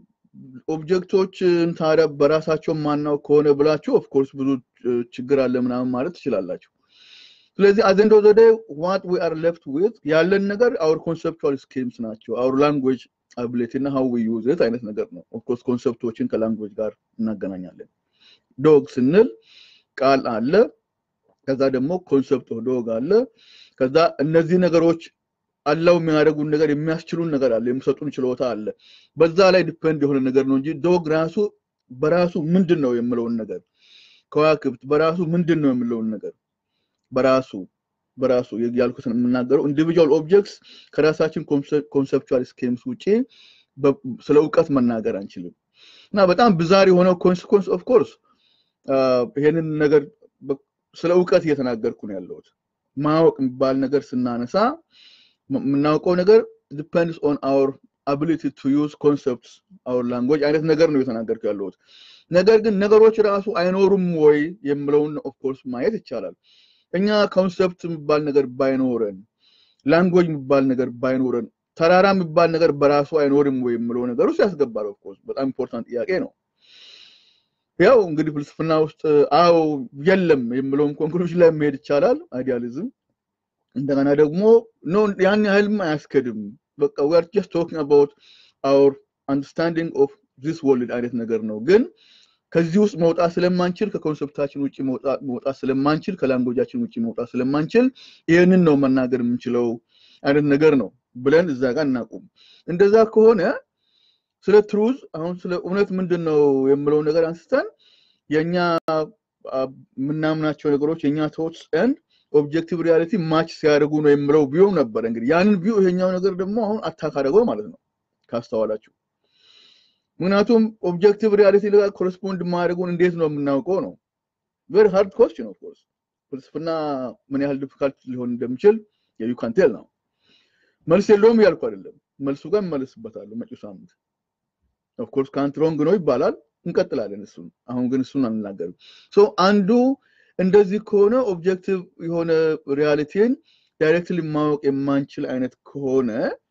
ኦብጀክቶች ታዲያ በራሳቸው ማናው ከሆነ ብላችሁ of course ብዙ ችግር አለ ምናምን ማለት ትችላላችሁ ስለዚህ at the end of the day what we are left with ያለን ነገር our conceptual schemes ናቸው our language ability እና how we use it አይነት ነገር ነው of course ኮንሰፕቶችን ከላንጉዌጅ ጋር እናገናኛለን ዶግ ስንል ቃል አለ ከዛ ደግሞ ኮንሰፕት ኦፍ ዶግ አለ ከዛ እነዚህ ነገሮች አላው የሚያደርጉን ነገር የሚያስችሉን ነገር አለ የሚሰጡን ችሎታ አለ በዛ ላይ ዲፔንድ የሆነ ነገር ነው እንጂ ዶግ ራሱ በራሱ ምንድነው የሚለውን ነገር ከዋክብት በራሱ ምንድነው የሚለውን ነገር በራሱ በራሱ ያልኩትን የምናገረው ኢንዲቪጁዋል ኦብጀክትስ ከራሳችን ኮንሰፕቹዋል ስኪምስ ውጪ ስለ ዕውቀት መናገር አንችልም እና በጣም bizarre የሆነው ኮንሲኩዌንስ ኦፍ ኮርስ ይሄንን ነገር ስለ ዕውቀት እየተናገርኩ ነው ያለሁት ማወቅ የሚባል ነገር ስናነሳ ምናውቀው ነገር depends on our ability to use concepts our language አይነት ነገር ነው እየተናገርኩ ያለሁት ነገር ግን ነገሮች ራሱ አይኖሩም ወይ የሚለውን of course ማየት ይቻላል እኛ ኮንሰፕት የሚባል ነገር ባይኖረን ላንጉዌጅ የሚባል ነገር ባይኖረን ተራራ የሚባል ነገር በራሱ አይኖርም ወይ የሚለው ነገር ውስጥ ያስገባል of course በጣም ኢምፖርታንት ጥያቄ ነው ያው እንግዲህ ፍልስፍና ውስጥ አው የለም የሚለው ኮንክሉዥን ላይ መሄድ ይቻላል አይዲያሊዝም እንደገና ደግሞ ኖ ያን ያህልም አያስከድም በቃ we are just talking about our understanding of this world አይነት ነገር ነው ግን ከዚህ ውስጥ መውጣት ስለማንችል ከኮንሰፕታችን ውጪ መውጣት መውጣት ስለማንችል ከላንጉዌጃችን ውጪ መውጣት ስለማንችል ይሄንን ነው መናገር የምንችለው አይነት ነገር ነው ብለን እዛ ጋር እናቁም እንደዛ ከሆነ ስለ ትሩዝ አሁን ስለ እውነት ምንድነው የሚለው ነገር አንስተን የኛ ምናምናቸው ነገሮች የኛ thoughts and objective reality match ሲያደርጉ ነው የሚለው ቪው ነበር እንግዲህ ያንን ቪው ይሄኛው ነገር ደግሞ አሁን አታክ አደረገው ማለት ነው ካስተዋላችሁ ምክንያቱም objective reality ጋር correspond ማድረጉን እንዴት ነው የምናውቀው ነው very hard question of course ፍልስፍና ምን ያህል difficult ሊሆን እንደሚችል you can tell now መልስ የለውም ያልኩ አይደለም መልሱ ጋር መልስበታለሁ መጪው ሳምንት of course can't wrong ነው ይባላል እንቀጥላለን እሱን አሁን ግን እሱን አንናገርም so አንዱ እንደዚህ ከሆነ objective የሆነ realityን directly ማወቅ የማንችል አይነት ከሆነ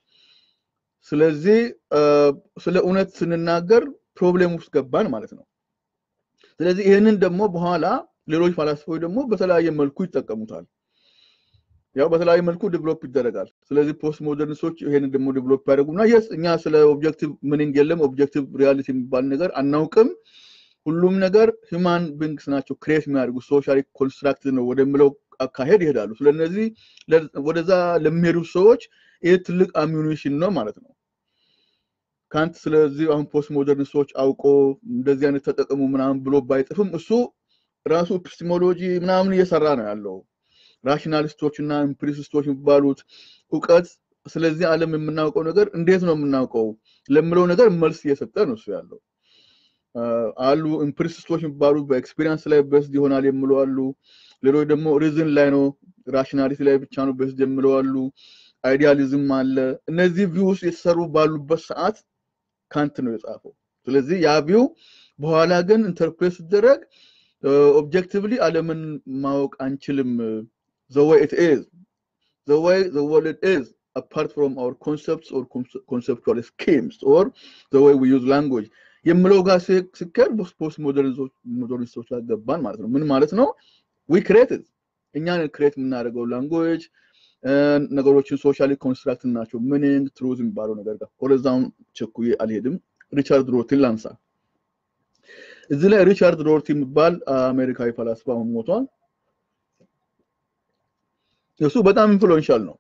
ስለዚህ ስለ እውነት ስንናገር ፕሮብሌም ውስጥ ገባን ማለት ነው ስለዚህ ይሄንን ደግሞ በኋላ ሌሎች ፋላስፎች ደግሞ በተለያየ መልኩ ይጠቀሙታል ያው በተለያየ መልኩ ዴቨሎፕ ይደረጋል ስለዚህ ፖስት ሞደርኒስቶች ይሄንን ደግሞ ዴቨሎፕ ያደርጉና yes እኛ ስለ ኦብጀክቲቭ ሚኒንግ የለም ኦብጀክቲቭ ሪያሊቲ የሚባል ነገር አናውቅም ሁሉም ነገር human beings ናቸው ክሬት የሚያደርጉ ሶሻሊ ኮንስትራክት ነው ወደሚለው አካሄድ ይሄዳሉ ስለዚህ ወደዛ ለሚሄዱ ሰዎች ይሄ ትልቅ አሚኒሽን ነው ማለት ነው ካንት ስለዚህ አሁን ፖስት ሞደርኒስቶች አውቆ እንደዚህ አይነት ተጠቅሙ ምናምን ብሎ ባይጥፍም እሱ ራሱ ኤፒስቴሞሎጂ ምናምን እየሰራ ነው ያለው ራሽናሊስቶችና ኢምፕሪሲስቶች የሚባሉት ዕውቀት ስለዚህ ዓለም የምናውቀው ነገር እንዴት ነው የምናውቀው ለምለው ነገር መልስ እየሰጠ ነው እሱ ያለው አሉ ኢምፕሪሲስቶች የሚባሉት በኤክስፒሪየንስ ላይ በስ ይሆናል የሚለው አሉ ሌሎች ደግሞ ሪዝን ላይ ነው ራሽናሊቲ ላይ ብቻ ነው በስ የሚለው አሉ አይዲያሊዝም አለ እነዚህ ቪውስ የተሰሩ ባሉበት ሰዓት ካንት ነው የጻፈው ስለዚህ ያ ቪው በኋላ ግን ኢንተርፕሬት ሲደረግ ኦብጀክቲቭሊ ዓለምን ማወቅ አንችልም the way it is the way the world is apart from our concepts or conceptual schemes or the way we use language የምለው ጋር ሲከር ፖስት ሞደርኒስቶች አገባን ማለት ነው ምን ማለት ነው we created እኛን ክሬት የምናደርገው language ነገሮችን ሶሻሊ ኮንስትራክት ናቸው meaning truth የሚባለው ነገር ጋር ወደዛው ቸኩዬ አልሄድም ሪቻርድ ሮቲን ላንሳ እዚህ ላይ ሪቻርድ ሮቲ የሚባል አሜሪካዊ ፈላስፋ ሞቷል እሱ በጣም ኢንፍሉዌንሻል ነው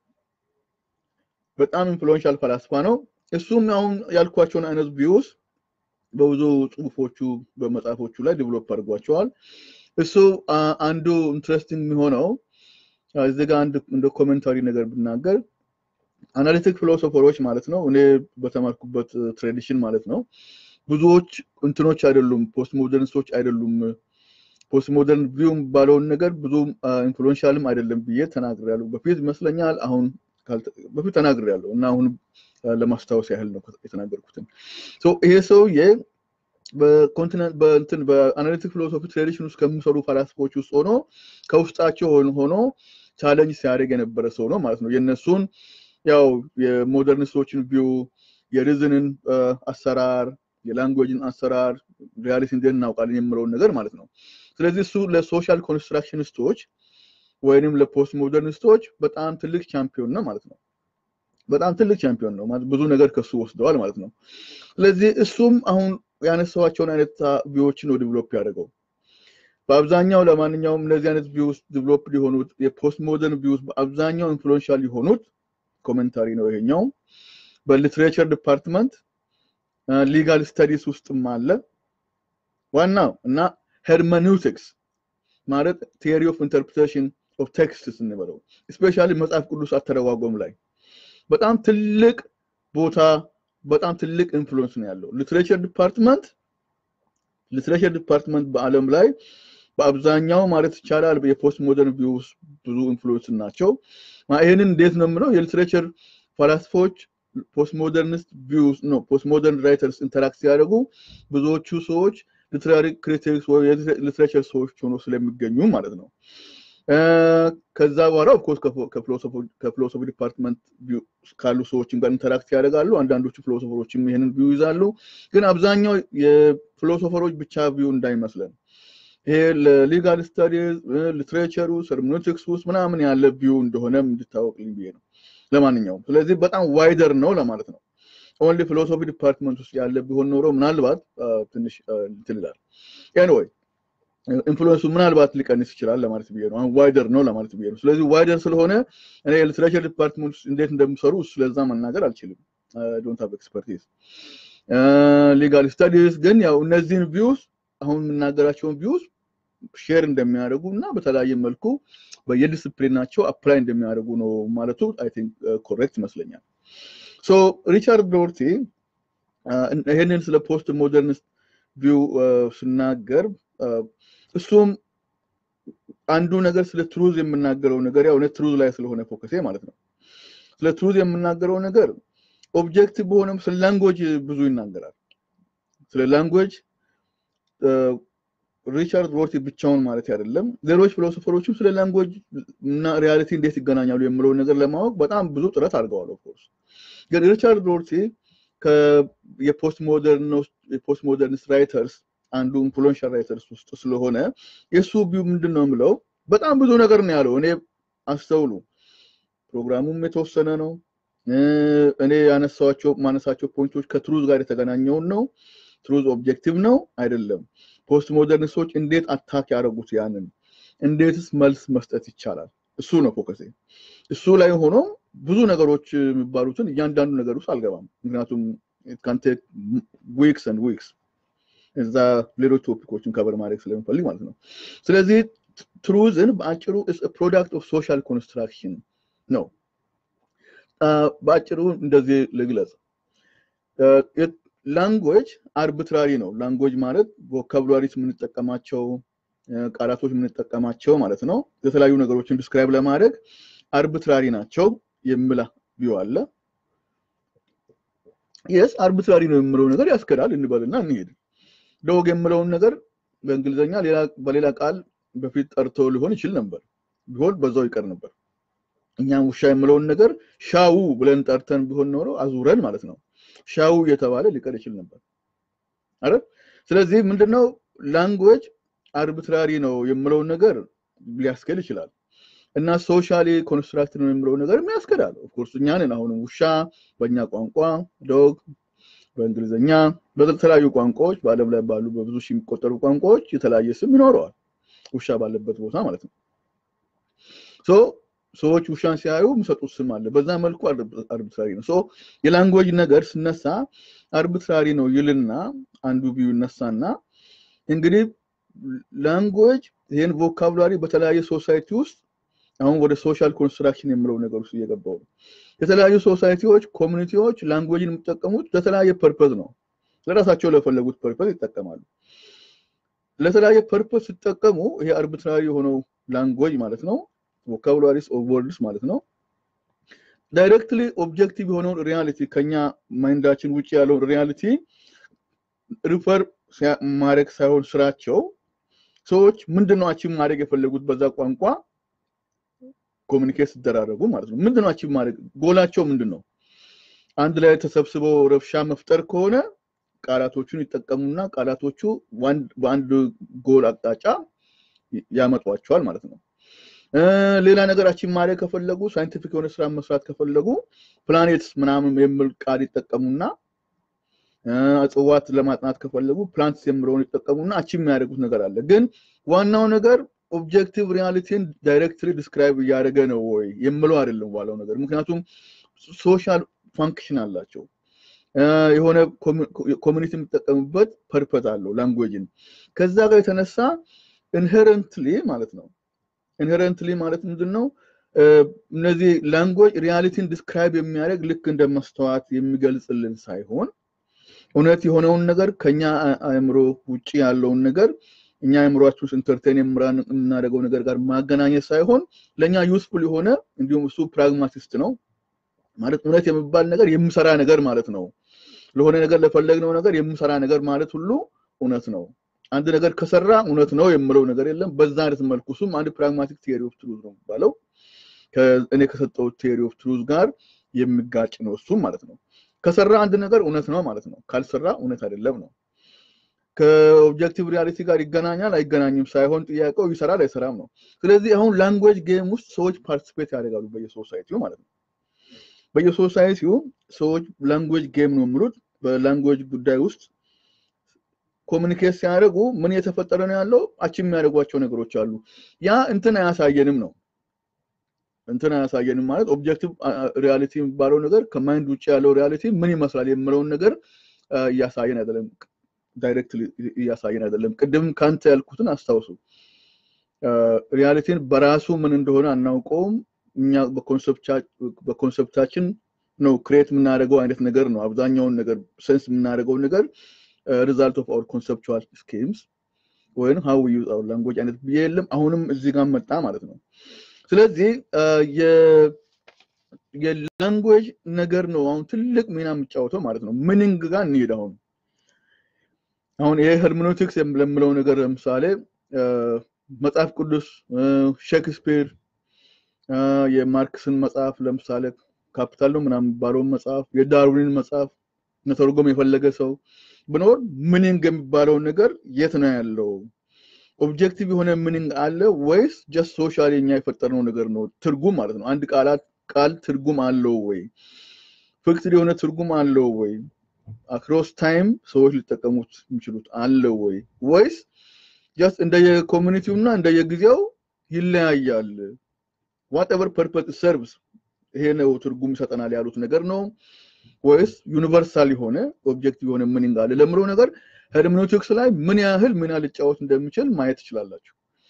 በጣም ኢንፍሉዌንሻል ፈላስፋ ነው እሱም አሁን ያልኳቸውን አይነት ቪውስ በብዙ ጽሁፎቹ በመጽሐፎቹ ላይ ዴቨሎፕ አድርጓቸዋል እሱ አንዱ ኢንትረስቲንግ የሚሆነው እዚህ ጋር አንድ እንደ ኮሜንታሪ ነገር ብናገር አናሊቲክ ፊሎሶፈሮች ማለት ነው እኔ በተማርኩበት ትራዲሽን ማለት ነው ብዙዎች እንትኖች አይደሉም ፖስት ሞደርኒስቶች አይደሉም ፖስት ሞደርን ቪው ባለውን ነገር ብዙ ኢንፍሉዌንሻልም አይደለም ብዬ ተናግሬያለሁ በፊት መስለኛል አሁን በፊት ተናግሬያለሁ እና አሁን ለማስታወስ ያህል ነው የተናገርኩት ሶ ይሄ ሰው የ በኮንቲኔንት በእንትን በአናሊቲክ ፊሎሶፊ ትራዲሽን ውስጥ ከሚሰሩ ፈላስፎች ውስጥ ሆኖ ከውስጣቸው ሆኖ ቻሌንጅ ሲያደርግ የነበረ ሰው ነው ማለት ነው የነሱን ያው የሞደርኒስቶችን ቪው የሪዝንን አሰራር የላንጉዌጅን አሰራር ሪያሊቲ እንደን እናውቃለን የሚለው ነገር ማለት ነው ስለዚህ እሱ ለሶሻል ኮንስትራክሽኒስቶች ወይንም ለፖስት ሞደርኒስቶች በጣም ትልቅ ቻምፒዮን ነው ማለት ነው በጣም ትልቅ ቻምፒዮን ነው ማለት ብዙ ነገር ከሱ ወስደዋል ማለት ነው ስለዚህ እሱም አሁን ያነሳዋቸውን አይነት ቪዎችን ነው ዴቨሎፕ ያደርገው በአብዛኛው ለማንኛውም እነዚህ አይነት ቪውስ ዴቨሎፕ ሊሆኑት የፖስት ሞደርን ቪውስ በአብዛኛው ኢንፍሉዌንሻል ሊሆኑት ኮሜንታሪ ነው ይሄኛው በሊትሬቸር ዲፓርትመንት ሊጋል ስታዲስ ውስጥም አለ ዋናው እና ሄርሜኒውቲክስ ማለት ቲዮሪ ኦፍ ኢንተርፕሬቴሽን ኦፍ ቴክስትስ እንበለው ስፔሻሊ መጽሐፍ ቅዱስ አተረጓጎም ላይ በጣም ትልቅ ቦታ በጣም ትልቅ ኢንፍሉዌንስ ነው ያለው ሊትሬቸር ዲፓርትመንት ሊትሬቸር ዲፓርትመንት በአለም ላይ በአብዛኛው ማለት ይቻላል የፖስት ሞደርን ቪውስ ብዙ ኢንፍሉዌንስ ናቸው ይሄንን እንዴት ነው የምለው የሊትሬቸር ፈላስፎች ፖስት ሞደርኒስት ቪውስ ነው ፖስት ሞደርን ራይተርስ ኢንተራክት ያደርጉ ብዙዎቹ ሰዎች ሊትራሪ ክሪቲክስ ወይ ሊትሬቸር ሰዎች ሆኖ ስለሚገኙ ማለት ነው ከዛ በኋላ ኦፍ ኮርስ ከፊሎሶፊ ከፊሎሶፊ ዲፓርትመንት ቪው ካሉ ሰዎችን ጋር ኢንተራክት ያደርጋሉ አንዳንዶቹ ፊሎሶፈሮችም ይሄንን ቪው ይዛሉ ግን አብዛኛው የፊሎሶፈሮች ብቻ ቪው እንዳይመስለን ይሄ ለሊጋል ስታዲስ ሊትሬቸሩ ሄርሜኒውቲክስ ውስጥ ምናምን ያለ ቪው እንደሆነም እንድታወቅልኝ ብዬ ነው ለማንኛውም ስለዚህ በጣም ዋይደር ነው ለማለት ነው only philosophy department ውስጥ ያለ ቢሆን ኖሮ ምናልባት ትንሽ እንትልላል anyway ኢንፍሉዌንሱ ምናልባት ሊቀንስ ይችላል ለማለት ብዬ ነው አሁን ዋይደር ነው ለማለት ብዬ ነው ስለዚህ ዋይደር ስለሆነ እኔ ሊትሬቸር ዲፓርትመንት እንዴት እንደምሰሩ ስለዛ መናገር አልችልም I don't have expertise legal studies ግን ያው እነዚህን ቪውስ አሁን የምናገራቸውን ቪውስ ሼር እንደሚያደርጉና በተለያየ መልኩ በየዲሲፕሊናቸው አፕላይ እንደሚያደርጉ ነው ማለቱ I think correct ይመስለኛል so ሪቻርድ ዶርቲ ይሄንን ስለ ፖስት ሞደርኒስት ቪው ስናገር እሱም አንዱ ነገር ስለ ትሩዝ የምናገረው ነገር ያው ትሩዝ ላይ ስለሆነ ፎከስ ማለት ነው ስለ ትሩዝ የምናገረው ነገር ኦብጀክቲቭ ሆነም ስለ ላንጉዌጅ ብዙ ይናገራል ስለ ላንጉዌጅ ሪቻርድ ዶርቲ ብቻውን ማለት አይደለም ሌሎች ፊሎሶፈሮችም ስለ ላንጉዌጅ እና ሪያሊቲ እንዴት ይገናኛሉ የሚለው ነገር ለማወቅ በጣም ብዙ ጥረት አድርገዋል ኦፍ ኮርስ ግን ሪቻርድ ዶርቲ ከየፖስት ሞደርን የፖስት ሞደርኒስት ራይተርስ አንዱ ኢንፍሉዌንሻል ራይተርስ ውስጥ ስለሆነ የሱ ቪው ምንድነው ምለው በጣም ብዙ ነገር ነው ያለው እኔ አስተውሉ ፕሮግራሙም የተወሰነ ነው እኔ ያነሳዋቸው ማነሳቸው ፖይንቶች ከትሩዝ ጋር የተገናኘው ነው ትሩዝ ኦብጀክቲቭ ነው አይደለም ፖስት ሞደርኒስቶች እንዴት አታክ ያደርጉት ያንን እንዴትስ መልስ መስጠት ይቻላል እሱ ነው ፎከስ እሱ ላይ ሆኖ ብዙ ነገሮች የሚባሉትን እያንዳንዱ ነገር ውስጥ አልገባም ምክንያቱም it can take weeks and weeks እዛ ሌሎች ቶፒኮችን ከቨር ማድረግ ስለምፈልግ ማለት ነው ስለዚህ ትሩዝን በአጭሩ is a product of social construction ነው በአጭሩ እንደዚህ ልግለጽ ላንጉዌጅ አርቢትራሪ ነው ላንጉዌጅ ማለት ቮካቡላሪስ ምን ተጠቀማቸው ቃላቶች ምን ተጠቀማቸው ማለት ነው የተለያዩ ነገሮችን ዲስክራይብ ለማድረግ አርቢትራሪ ናቸው የምላ ቢዋለ yes አርቢትራሪ ነው የምለው ነገር ያስከዳል እንበልና እንሄድ ዶግ የምለው ነገር በእንግሊዘኛ ሌላ በሌላ ቃል በፊት ጠርቶ ሊሆን ይችላል ነበር ቢሆን በዛው ይቀር ነበር እኛ ውሻ የምለው ነገር ሻው ብለን ጠርተን ቢሆን ኖሮ አዙረን ማለት ነው ሻው የተባለ ሊቀር ይችላል ነበር አይደል ስለዚህ ምንድነው ላንጉዌጅ አርቢትራሪ ነው የምለው ነገር ሊያስከል ይችላል እና ሶሻሊ ኮንስትራክት ነው የምለው ነገር የሚያስከዳል ኦፍ ኮርስ እኛ ነን አሁን ውሻ በእኛ ቋንቋ ዶግ በእንግሊዘኛ በተለያዩ ቋንቋዎች በአለም ላይ ባሉ በብዙ ሺህ የሚቆጠሩ ቋንቋዎች የተለያየ ስም ይኖረዋል ውሻ ባለበት ቦታ ማለት ነው ሶ ሰዎች ውሻን ሲያዩ የሚሰጡት ስም አለ በዛ መልኩ አርቢትራሪ ነው ሶ የላንጉዌጅ ነገር ስነሳ አርቢትራሪ ነው ይልና አንዱ ቢዩ ነሳና እንግዲህ ላንጉዌጅ ይሄን ቮካቡላሪ በተለያየ ሶሳይቲ ውስጥ አሁን ወደ ሶሻል ኮንስትራክሽን የምለው ነገር ውስጥ እየገባው የተለያዩ ሶሳይቲዎች ኮሚኒቲዎች ላንጉዌጅን የሚጠቀሙት ለተለያየ ፐርፐዝ ነው ለራሳቸው ለፈለጉት ፐርፐዝ ይጠቀማሉ ለተለያየ ፐርፐዝ ሲጠቀሙ ይሄ አርቢትራሪ ሆነው ላንጉዌጅ ማለት ነው vocabularies of words ማለት ነው directly objective የሆነው ሪያሊቲ ከኛ ማይንዳችን ውጪ ያለው ሪያሊቲ ሪፈር ማድረግ ሳይሆን ስራቸው ሰዎች ምንድነው አቺቭ ማድረግ የፈለጉት በዛ ቋንቋ ኮሙኒኬት ሲደራረጉ ማለት ነው ምንድነው አቺቭ ማድረግ ጎላቸው ምንድነው አንድ ላይ ተሰብስበው ረብሻ መፍጠር ከሆነ ቃላቶቹን ይጠቀሙና ቃላቶቹ በአንድ ጎል አቅጣጫ ያመጣዋቸዋል ማለት ነው ሌላ ነገራችን ማድረግ ከፈለጉ ሳይንቲፊክ የሆነ ስራ መስራት ከፈለጉ ፕላኔትስ ምናምን የሚል ቃል ይጠቀሙና አጽዋት ለማጥናት ከፈለጉ ፕላንትስ የሚለውን ይጠቀሙና አቺቭ የሚያደርጉት ነገር አለ ግን ዋናው ነገር ኦብጀክቲቭ ሪያሊቲን ዳይሬክትሊ ዲስክራይብ ያደረገ ነው ወይ የሚለው አይደለም ዋናው ነገር ምክንያቱም ሶሻል ፋንክሽን አላቸው የሆነ ኮሚኒቲ የሚጠቀሙበት ፐርፐዝ አለው ላንጉዌጅን ከዛ ጋር የተነሳ ኢንሄረንትሊ ማለት ነው inherently ማለት ምንድነው እነዚህ ላንጉዌጅ ሪያሊቲን ዲስክራይብ የሚያደርግ ልክ እንደማስተዋት የሚገልጽልን ሳይሆን እውነት የሆነውን ነገር ከኛ አእምሮ ውጪ ያለውን ነገር እኛ አእምሮአችን ኢንተርቴን የምናደርገው ነገር ጋር ማገናኘት ሳይሆን ለኛ ዩስፉል የሆነ እንዲሁም እሱ ፕራግማቲስት ነው ማለት እውነት የሚባል ነገር የሚሰራ ነገር ማለት ነው ለሆነ ነገር ለፈለግነው ነገር የሚሰራ ነገር ማለት ሁሉ እውነት ነው አንድ ነገር ከሰራ እውነት ነው የምለው ነገር የለም በዛ አይነት መልኩሱም አንድ ፕራግማቲክ ቲዮሪ ኦፍ ትሩዝ ነው ባለው ከእኔ ከሰጠው ቲዮሪ ኦፍ ትሩዝ ጋር የሚጋጭ ነው እሱ ማለት ነው ከሰራ አንድ ነገር እውነት ነው ማለት ነው ካልሰራ እውነት አይደለም ነው ከኦብጀክቲቭ ሪያሊቲ ጋር ይገናኛል አይገናኝም ሳይሆን ጥያቄው ይሰራል አይሰራም ነው ስለዚህ አሁን ላንጉዌጅ ጌም ውስጥ ሰዎች ፓርቲሲፔት ያደርጋሉ በየሶሳይቲው ማለት ነው በየሶሳይቲው ሰዎች ላንጉዌጅ ጌም ነው የሚሉት በላንጉዌጅ ጉዳይ ውስጥ ኮሙኒኬት ሲያደርጉ ምን የተፈጠረ ነው ያለው አቺቭ የሚያደርጓቸው ነገሮች አሉ ያ እንትን አያሳየንም ነው እንትን አያሳየንም ማለት ኦብጀክቲቭ ሪያሊቲ የሚባለው ነገር ከማይንድ ውጪ ያለው ሪያሊቲ ምን ይመስላል የሚለውን ነገር ያሳየን አይደለም ዳይሬክትሊ ያሳየን አይደለም ቅድም ካንተ ያልኩትን አስተዋውሱ ሪያሊቲን በራሱ ምን እንደሆነ አናውቀውም እኛ በኮንሰፕታችን ነው ክሬት የምናደርገው አይነት ነገር ነው አብዛኛውን ነገር ሴንስ የምናደርገው ነገር Uh, result of our conceptual schemes when how we use our language and የለም አሁንም እዚህ ጋር መጣ ማለት ነው ስለዚህ የ የላንጉዌጅ ነገር ነው አሁን ትልቅ ሚና የሚጫወተው ማለት ነው ሚኒንግ ጋር እንሄድ አሁን አሁን የሄርሜኖቲክስ የምለው ነገር ለምሳሌ መጽሐፍ ቅዱስ ሼክስፒር የማርክስን መጽሐፍ ለምሳሌ ካፒታል ነው ምናምን ባለው መጽሐፍ የዳርዊንን መጽሐፍ ነተርጎም የፈለገ ሰው ብኖር ሚኒንግ የሚባለው ነገር የት ነው ያለው ኦብጀክቲቭ የሆነ ሚኒንግ አለ ወይስ ጀስት ሶሻሊ እኛ የፈጠርነው ነገር ነው ትርጉም ማለት ነው አንድ ቃላት ቃል ትርጉም አለው ወይ ፊክስድ የሆነ ትርጉም አለው ወይ አክሮስ ታይም ሰዎች ሊጠቀሙት የሚችሉት አለው ወይ ወይስ ጀስት እንደየ ኮሚኒቲውና እንደየ ጊዜው ይለያያል whatever purpose it serves ይሄ ነው ትርጉም ይሰጠናል ያሉት ነገር ነው ወይስ ዩኒቨርሳል የሆነ ኦብጀክቲቭ የሆነ ሚኒንግ አለ ለምሮ ነገር ሄርሜኖቲክስ ላይ ምን ያህል ምን ያህል ጫወት እንደሚችል ማየት ይችላልላችሁ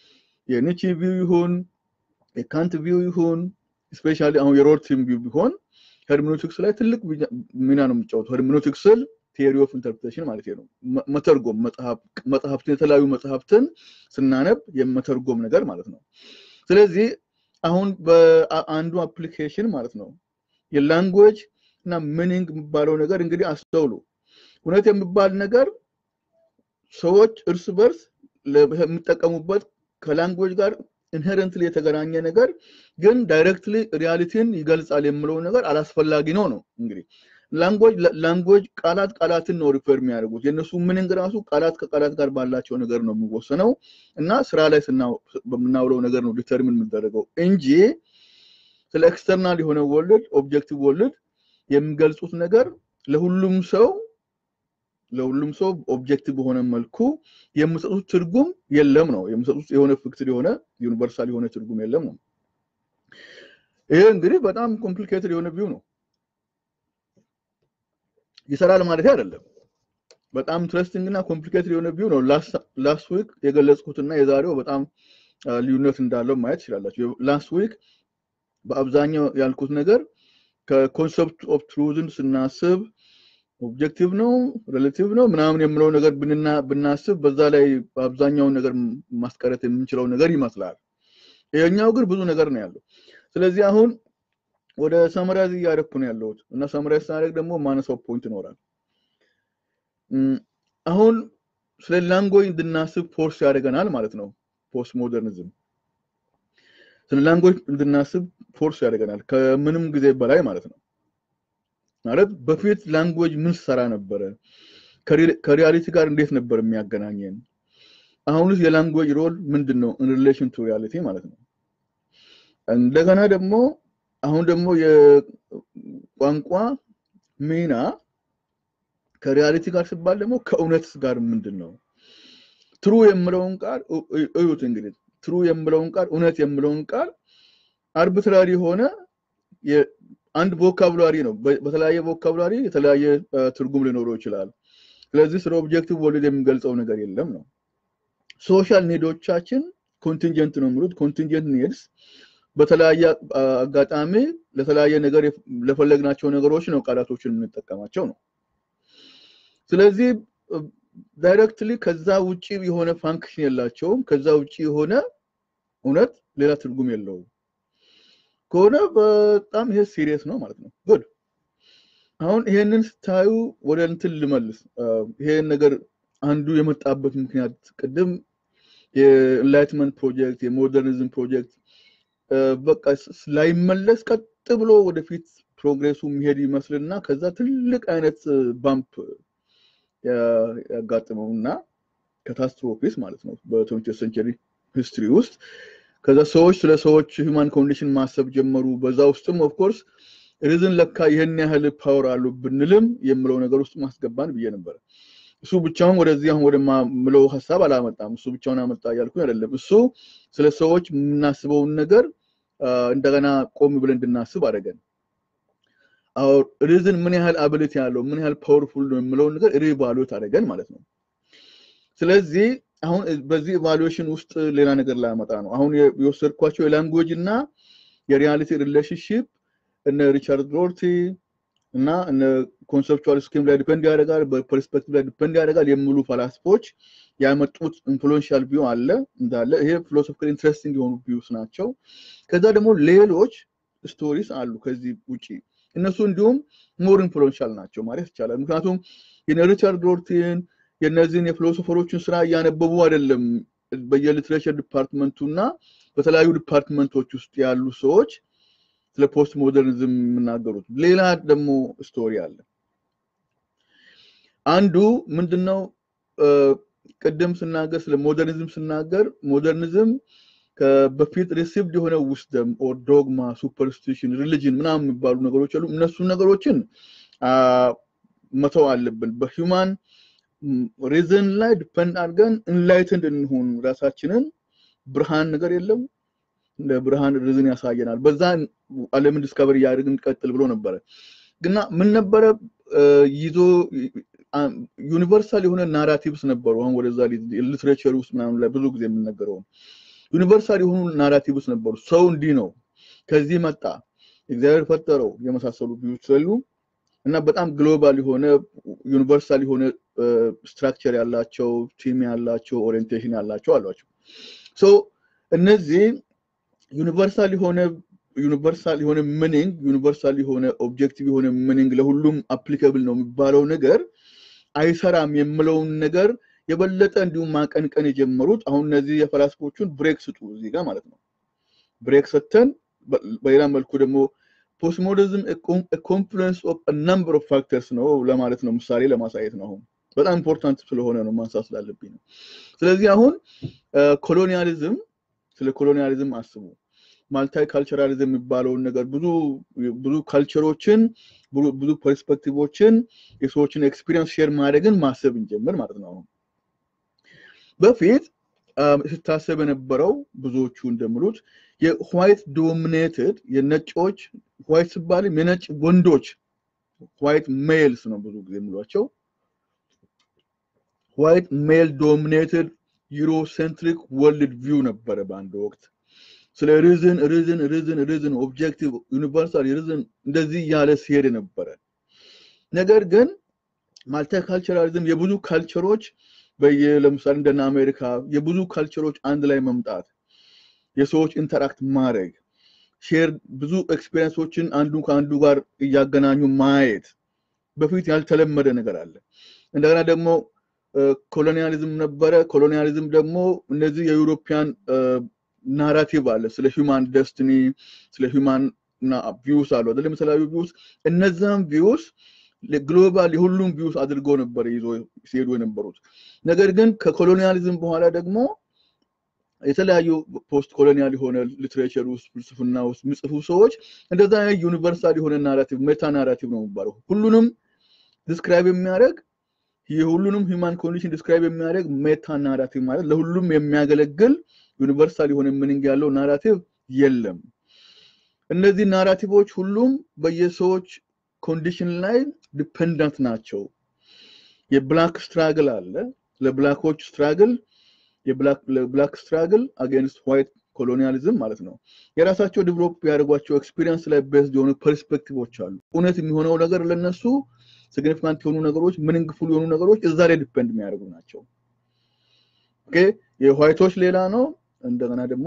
የኒቺ ቪው ይሁን የካንት ቪው ይሁን ስፔሻሊ አሁን የሮርቲም ቪው ቢሆን ሄርሜኖቲክስ ላይ ትልቅ ሚና ነው የሚጫወተው ሄርሜኖቲክስ ቲዮሪ ኦፍ ኢንተርፕሬቴሽን ማለት ነው መተርጎም መጽሐፍ መጽሐፍትን የተለያዩ መጽሐፍትን ስናነብ የመተርጎም ነገር ማለት ነው ስለዚህ አሁን በአንዱ አፕሊኬሽን ማለት ነው የላንጉዌጅ እና ሚኒንግ የሚባለው ነገር እንግዲህ አስተውሉ እውነት የሚባል ነገር ሰዎች እርስ በርስ ለሚጠቀሙበት ከላንጉዌጅ ጋር ኢንሄረንትሊ የተገናኘ ነገር ግን ዳይሬክትሊ ሪያሊቲን ይገልጻል የሚለው ነገር አላስፈላጊ ነው ነው እንግዲህ ላንጉዌጅ ላንጉዌጅ ቃላት ቃላትን ነው ሪፈር የሚያደርጉት የነሱ ሚኒንግ ራሱ ቃላት ከቃላት ጋር ባላቸው ነገር ነው የሚወሰነው እና ስራ ላይ ስናው በመናውለው ነገር ነው ዲተርሚን የሚደረገው እንጂ ስለ ኤክስተርናል የሆነ ወርልድ ኦብጀክቲቭ ወርልድ የሚገልጹት ነገር ለሁሉም ሰው ለሁሉም ሰው ኦብጀክቲቭ በሆነ መልኩ የሚሰጡት ትርጉም የለም ነው የሚሰጡት የሆነ ፊክስድ የሆነ ዩኒቨርሳል የሆነ ትርጉም የለም ነው ይሄ እንግዲህ በጣም ኮምፕሊኬትድ የሆነ ቪው ነው ይሰራል ማለት አይደለም በጣም ኢንትረስቲንግ እና ኮምፕሊኬትድ የሆነ ቪው ነው ላስት ዊክ የገለጽኩትና የዛሬው በጣም ልዩነት እንዳለው ማየት ይችላልላችሁ ላስት ዊክ በአብዛኛው ያልኩት ነገር ከኮንሰፕት ኦፍ ትሩዝን ስናስብ ኦብጀክቲቭ ነው ሪሌቲቭ ነው ምናምን የምለው ነገር ብንና ብናስብ በዛ ላይ በአብዛኛው ነገር ማስቀረት የምንችለው ነገር ይመስላል ይሄኛው ግን ብዙ ነገር ነው ያለው ስለዚህ አሁን ወደ ሰመራይዝ ያደረኩ ነው ያለው እና ሰመራይዝ ሳደርግ ደግሞ ማነሳው ፖይንት ይኖራል አሁን ስለ ላንጉዌጅ እንድናስብ ፎርስ ያደርገናል ማለት ነው ፖስት ሞደርኒዝም ስለ ላንጉዌጅ እንድናስብ ፎርስ ያደርገናል ከምንም ጊዜ በላይ ማለት ነው ማለት በፊት ላንጉዌጅ ምን ሰራ ነበር ከሪያሊቲ ጋር እንዴት ነበር የሚያገናኘን አሁንስ የላንጉዌጅ ሮል ምንድነው in relation to reality ማለት ነው እንደገና ደግሞ አሁን ደግሞ የቋንቋ ሚና ከሪያሊቲ ጋር ሲባል ደግሞ ከእውነት ጋር ምንድነው ትሩ የምለውን ቃል እዩት እንግዲህ ትሩ የምለውን ቃል እውነት የምለውን ቃል አርቢትራሪ ሆነ አንድ ቮካቡላሪ ነው በተለያየ ቮካቡላሪ የተለያየ ትርጉም ሊኖረው ይችላል ስለዚህ ስለ ኦብጀክቲቭ ወርልድ የሚገልጸው ነገር የለም ነው ሶሻል ኒዶቻችን ኮንቲንጀንት ነው የሚሉት ኮንቲንጀንት ኒድስ በተለያየ አጋጣሚ ለተለያየ ነገር ለፈለግናቸው ነገሮች ነው ቃላቶችን የምንጠቀማቸው ነው ስለዚህ ዳይሬክትሊ ከዛ ውጪ የሆነ ፋንክሽን የላቸውም ከዛ ውጪ የሆነ እውነት ሌላ ትርጉም የለውም ኮነ በጣም ይሄ ሲሪየስ ነው ማለት ነው ጉድ አሁን ይሄንን ስታዩ ወደ እንትን ልመልስ ይሄን ነገር አንዱ የመጣበት ምክንያት ቅድም የኢንላይትመንት ፕሮጀክት የሞደርኒዝም ፕሮጀክት በቃ ላይመለስ ቀጥ ብሎ ወደፊት ፕሮግሬሱ የሚሄድ ይመስልና ከዛ ትልቅ አይነት ባምፕ ያጋጥመውና ካታስትሮፊስ ማለት ነው በ20th century history ውስጥ ከዛ ሰዎች ስለ ሰዎች human condition ማሰብ ጀመሩ በዛ ውስጥም of course ሪዝን ለካ ይሄን ያህል ፓወር አለው ብንልም የምለው ነገር ውስጥ ማስገባን ብዬ ነበር እሱ ብቻውን ወደዚህ አሁን ወደ ማምለው ሐሳብ አላመጣም እሱ ብቻውን አመጣ ያልኩ አይደለም እሱ ስለ ሰዎች ምናስበው ነገር እንደገና ቆም ብለን እንድናስብ አደረገን አው ሪዝን ምን ያህል አቢሊቲ ያለው ምን ያህል ፓወርፉል ነው የምለው ነገር ሪቫሉዌት አደረገን ማለት ነው ስለዚህ አሁን በዚህ ኢቫሉዌሽን ውስጥ ሌላ ነገር ላመጣ ነው አሁን የወሰድኳቸው የላንጉዌጅ እና የሪያሊቲ ሪሌሽንሺፕ እነ ሪቻርድ ሮርቲ እና እነ ኮንሰፕቹዋል ስኪም ላይ ዲፔንድ ያደርጋል በፐርስፔክቲቭ ላይ ዲፔንድ ያደርጋል የሚሉ ፈላስፎች ያመጡት ኢንፍሉዌንሻል ቪው አለ እንዳለ ይሄ ፊሎሶፊካሊ ኢንትረስቲንግ የሆኑ ቪውስ ናቸው ከዛ ደግሞ ሌሎች ስቶሪስ አሉ ከዚህ ውጪ እነሱ እንዲሁም ሞር ኢንፍሉዌንሻል ናቸው ማለት ይቻላል ምክንያቱም የነ ሪቻርድ ሮርቲን የነዚህን የፊሎሶፈሮችን ስራ ያነበቡ አይደለም በየሊትሬቸር ዲፓርትመንቱና በተለያዩ ዲፓርትመንቶች ውስጥ ያሉ ሰዎች ስለ ፖስት ሞደርኒዝም ምናገሩት ሌላ ደግሞ ስቶሪ አለ አንዱ ምንድነው ቀደም ስናገር ስለ ሞደርኒዝም ስናገር ሞደርኒዝም ከበፊት ሪሲቭድ የሆነ wisdom or dogma superstition religion ምናምን የሚባሉ ነገሮች አሉ እነሱ ነገሮችን መተው አለብን በሂውማን ሪዝን ላይ ዲፔንድ አድርገን ኢንላይትንድ እንሆን ራሳችንን ብርሃን ነገር የለም ለብርሃን ሪዝን ያሳየናል በዛ ዓለም ዲስከቨሪ ያደርግን ቀጥል ብሎ ነበር ግና ምን ነበር ይዞ ዩኒቨርሳል የሆነ ናራቲቭስ ነበሩ አሁን ወደዛ ሊትሬቸር ውስጥ ምናምን ላይ ብዙ ጊዜ የምንነገረው ዩኒቨርሳል የሆኑ ናራቲቭስ ነበሩ ሰው እንዲህ ነው ከዚህ መጣ እግዚአብሔር ፈጠረው የመሳሰሉ ቪውስ አሉ እና በጣም ግሎባል የሆነ ዩኒቨርሳል የሆነ ስትራክቸር ያላቸው ቲም ያላቸው ኦሪየንቴሽን ያላቸው አሏቸው ሶ እነዚህ ዩኒቨርሳል የሆነ ዩኒቨርሳል የሆነ ሚኒንግ ዩኒቨርሳል የሆነ ኦብጀክቲቭ የሆነ ሚኒንግ ለሁሉም አፕሊካብል ነው የሚባለው ነገር አይሰራም የምለው ነገር የበለጠ እንዲሁ ማቀንቀን የጀመሩት አሁን እነዚህ የፈላስፎቹን ብሬክ ስጡ እዚህ ጋር ማለት ነው ብሬክ ሰተን በሌላ መልኩ ደግሞ postmodernism a confluence of a number of factors ነው ለማለት ነው ምሳሌ ለማሳየት ነው አሁን በጣም ኢምፖርታንት ስለሆነ ነው ማንሳት ስላለብኝ ነው ስለዚህ አሁን ኮሎኒያሊዝም ስለ ኮሎኒያሊዝም አስቡ ማልታይ ካልቸራሊዝም የሚባለው ነገር ብዙ ብዙ ካልቸሮችን ብዙ ፐርስፔክቲቮችን የሰዎችን ኤክስፒሪየንስ ሼር ማድረግን ማሰብ እንጀምር ማለት ነው በፊት ስታሰብ የነበረው ብዙዎቹ እንደምሉት የዋይት ዶሚኔትድ የነጮች ዋይት ሲባል የነጭ ወንዶች ዋይት ሜልስ ነው ብዙ ጊዜ የሚሏቸው ዋይት ሜል ዶሚኔትድ ዩሮሴንትሪክ ወርልድ ቪው ነበር በአንድ ወቅት ስለ ሪዝን ሪዝን ሪዝን ሪዝን ኦብጀክቲቭ ዩኒቨርሳል ሪዝን እንደዚህ ያለ ሲሄድ ነበር ነገር ግን ማልታይ ካልቸራሊዝም የብዙ ካልቸሮች በየለምሳሌ እንደና አሜሪካ የብዙ ካልቸሮች አንድ ላይ መምጣት የሰዎች ኢንተራክት ማድረግ ሼር ብዙ ኤክስፒሪየንሶችን አንዱ ከአንዱ ጋር ያገናኙ ማየት በፊት ያልተለመደ ነገር አለ እንደገና ደግሞ ኮሎኒያሊዝም ነበረ ኮሎኒያሊዝም ደግሞ እነዚህ የዩሮፒያን ናራቲቭ አለ ስለ ሂዩማን ዴስቲኒ ስለ ሂዩማን ቪውስ አሉ አይደል ለምሳሌ ቪውስ እነዛም ቪውስ ለግሎባል የሁሉም ቪውስ አድርገው ነበር ይዞ ሲሄዱ የነበሩት ነገር ግን ከኮሎኒያሊዝም በኋላ ደግሞ የተለያዩ ፖስት ኮሎኒያል የሆነ ሊትሬቸር ውስጥ ፍልስፍና ውስጥ ምጽፉ ሰዎች እንደዛ ዩኒቨርሳል የሆነ ናራቲቭ ሜታ ናራቲቭ ነው የሚባለው ሁሉንም ዲስክራይብ የሚያደርግ የሁሉንም ሂዩማን ኮንዲሽን ዲስክራይብ የሚያደርግ ሜታ ናራቲቭ ማለት ለሁሉም የሚያገለግል ዩኒቨርሳል የሆነ ሚኒንግ ያለው ናራቲቭ የለም እነዚህ ናራቲቮች ሁሉም በየሰዎች ኮንዲሽን ላይ ዲፔንደንት ናቸው የብላክ ስትራግል አለ ለብላኮች ስትራግል የብላክ ለብላክ ስትራግል አጌንስት ዋይት ኮሎኒያሊዝም ማለት ነው የራሳቸው ዲቨሎፕ ያደርጓቸው ኤክስፒሪየንስ ላይ ቤዝድ የሆኑ ፐርስፔክቲቮች አሉ እውነት የሚሆነው ነገር ለነሱ ሲግኒፊካንት የሆኑ ነገሮች ሚኒንግፉል የሆኑ ነገሮች እዛ ላይ ዲፔንድ የሚያደርጉ ናቸው ኦኬ የዋይቶች ሌላ ነው እንደገና ደግሞ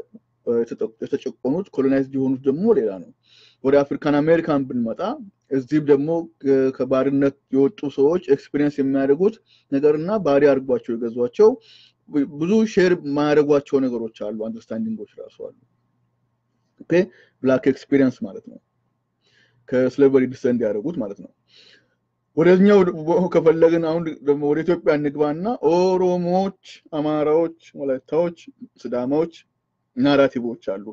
የተጨቆኑት ኮሎናይዝድ የሆኑት ደግሞ ሌላ ነው ወደ አፍሪካን አሜሪካን ብንመጣ እዚህ ደግሞ ከባርነት የወጡ ሰዎች ኤክስፒሪየንስ የሚያደርጉት ነገርና ባሪ አድርጓቸው ይገዟቸው ብዙ ሼር ማያደርጓቸው ነገሮች አሉ አንደርስታንዲንጎች ራሱ አሉ ኦኬ ብላክ ኤክስፒሪየንስ ማለት ነው ከስሌቨሪ ዲሰንድ ያደርጉት ማለት ነው ወደኛው ከፈለግን አሁን ደግሞ ወደ ኢትዮጵያ እንግባና ኦሮሞች አማራዎች ወላይታዎች ስዳማዎች ናራቲቮች አሉ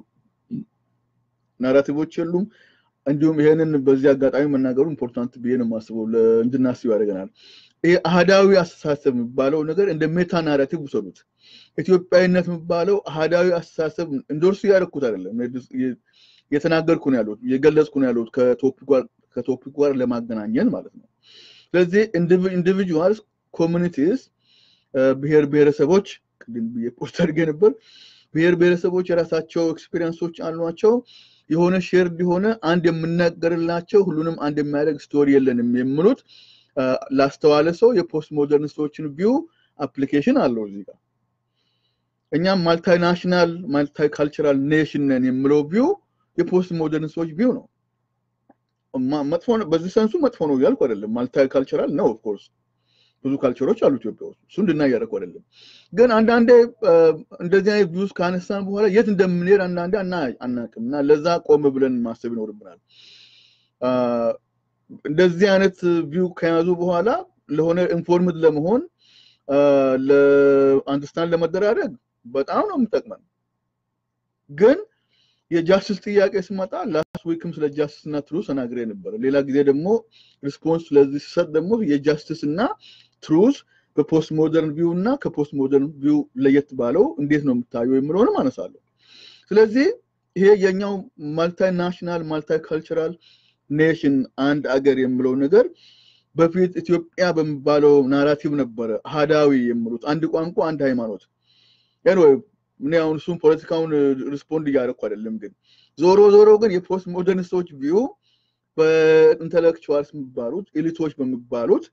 ናራቲቮች የሉም እንዲሁም ይሄንን በዚህ አጋጣሚ መናገሩ ኢምፖርታንት ቢሄ ነው ማስበው ለእንድናስብ ያደርገናል ይሄ አሃዳዊ አስተሳሰብ የሚባለው ነገር እንደ ሜታ ናራቲቭ ወሰዱት ኢትዮጵያዊነት የሚባለው አሃዳዊ አስተሳሰብ እንደርሱ ያደርኩት አይደለም የተናገርኩ ነው ያሉት የገለጽኩ ነው ያሉት ከቶፒክ ጋር ከቶፒክ ጋር ለማገናኘት ማለት ነው ስለዚህ ኢንዲቪጁዋልስ ኮሚኒቲስ ብሔር ብሔረሰቦች ቅድም የፖስት አድርጌ ነበር ብሔር ብሔረሰቦች የራሳቸው ኤክስፒሪየንሶች አሏቸው የሆነ ሼርድ የሆነ አንድ የምንነገርላቸው ሁሉንም አንድ የሚያደርግ ስቶሪ የለንም የሚሉት ላስተዋለ ሰው የፖስት ሞደርኒስቶችን ቪው አፕሊኬሽን አለው እዚህ ጋር እኛም ማልታይ ናሽናል ማልታይ ካልቸራል ኔሽን ነን የሚለው ቪው የፖስት ሞደርኒስቶች ቪው ነው መጥፎ በዚህ ሰንሱ መጥፎ ነው ያልኩ አይደለም ማልታይ ካልቸራል ነው ኦፍ ኮርስ ብዙ ካልቸሮች አሉ ኢትዮጵያ ውስጥ እሱ እንድናያረኩ አይደለም ግን አንዳንዴ እንደዚህ አይነት ቪውስ ካነሳን በኋላ የት እንደምንሄድ አንዳንዴ አናቅምና ለዛ ቆም ብለን ማሰብ ይኖርብናል እንደዚህ አይነት ቪው ከያዙ በኋላ ለሆነ ኢንፎርምድ ለመሆን ለአንደርስታንድ ለመደራረግ በጣም ነው የምጠቅመን ግን የጃስቲስ ጥያቄ ሲመጣ ላስት ዊክም ስለ ጃስቲስ እና ትሩዝ ተናግሬ ነበር ሌላ ጊዜ ደግሞ ሪስፖንስ ለዚህ ሰጥ ደግሞ የጃስቲስ እና ትሩዝ በፖስት ሞደርን ቪው እና ከፖስት ሞደርን ቪው ለየት ባለው እንዴት ነው የምታየው የሚለውንም አነሳለሁ ስለዚህ ይሄ የኛው ማልታይ ናሽናል ማልታይ ካልቸራል ኔሽን አንድ አገር የሚለው ነገር በፊት ኢትዮጵያ በሚባለው ናራቲቭ ነበር አሃዳዊ የሚሉት አንድ ቋንቋ አንድ ሃይማኖት anyway ምን ያው እሱን ፖለቲካውን ሪስፖንድ ያደርኩ አይደለም ግን ዞሮ ዞሮ ግን የፖስት ሞደርኒስቶች ቪው በኢንተሌክቹዋልስ የሚባሉት ኤሊቶች በሚባሉት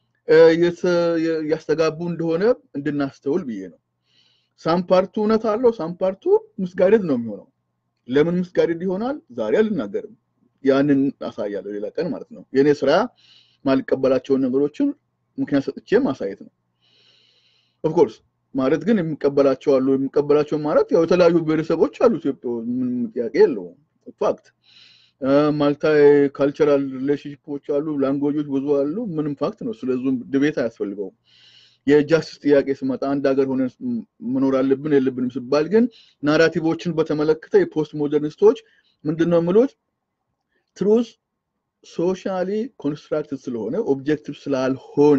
ያስተጋቡ እንደሆነ እንድናስተውል ብዬ ነው ሳም ፓርቱ እውነት አለው ሳም ፓርቱ ምስጋዴት ነው የሚሆነው ለምን ምስጋዴት ይሆናል ዛሬ አልናገርም ያንን አሳያለሁ ሌላ ቀን ማለት ነው የኔ ስራ ማልቀበላቸው ነገሮችን ምክንያት ሰጥቼ ማሳየት ነው ኦፍ ኮርስ ማለት ግን የሚቀበላቸው አሉ የሚቀበላቸው ማለት ያው የተለያዩ ብሔረሰቦች አሉ ኢትዮጵያ ምን ጥያቄ የለውም ፋክት ማልታይ ካልቸራል ሪሌሽንሺፖች አሉ ላንጉዌጆች ብዙ አሉ ምንም ፋክት ነው ስለዚህ ዲቤት አያስፈልገው የጃስቲስ ጥያቄ ስመጣ አንድ ሀገር ሆነ መኖር አለብን የለብንም ሲባል ግን ናራቲቮችን በተመለከተ የፖስት ሞደርኒስቶች ምንድነው የሚሉት ትሩዝ ሶሻሊ ኮንስትራክትድ ስለሆነ ኦብጀክቲቭ ስላልሆነ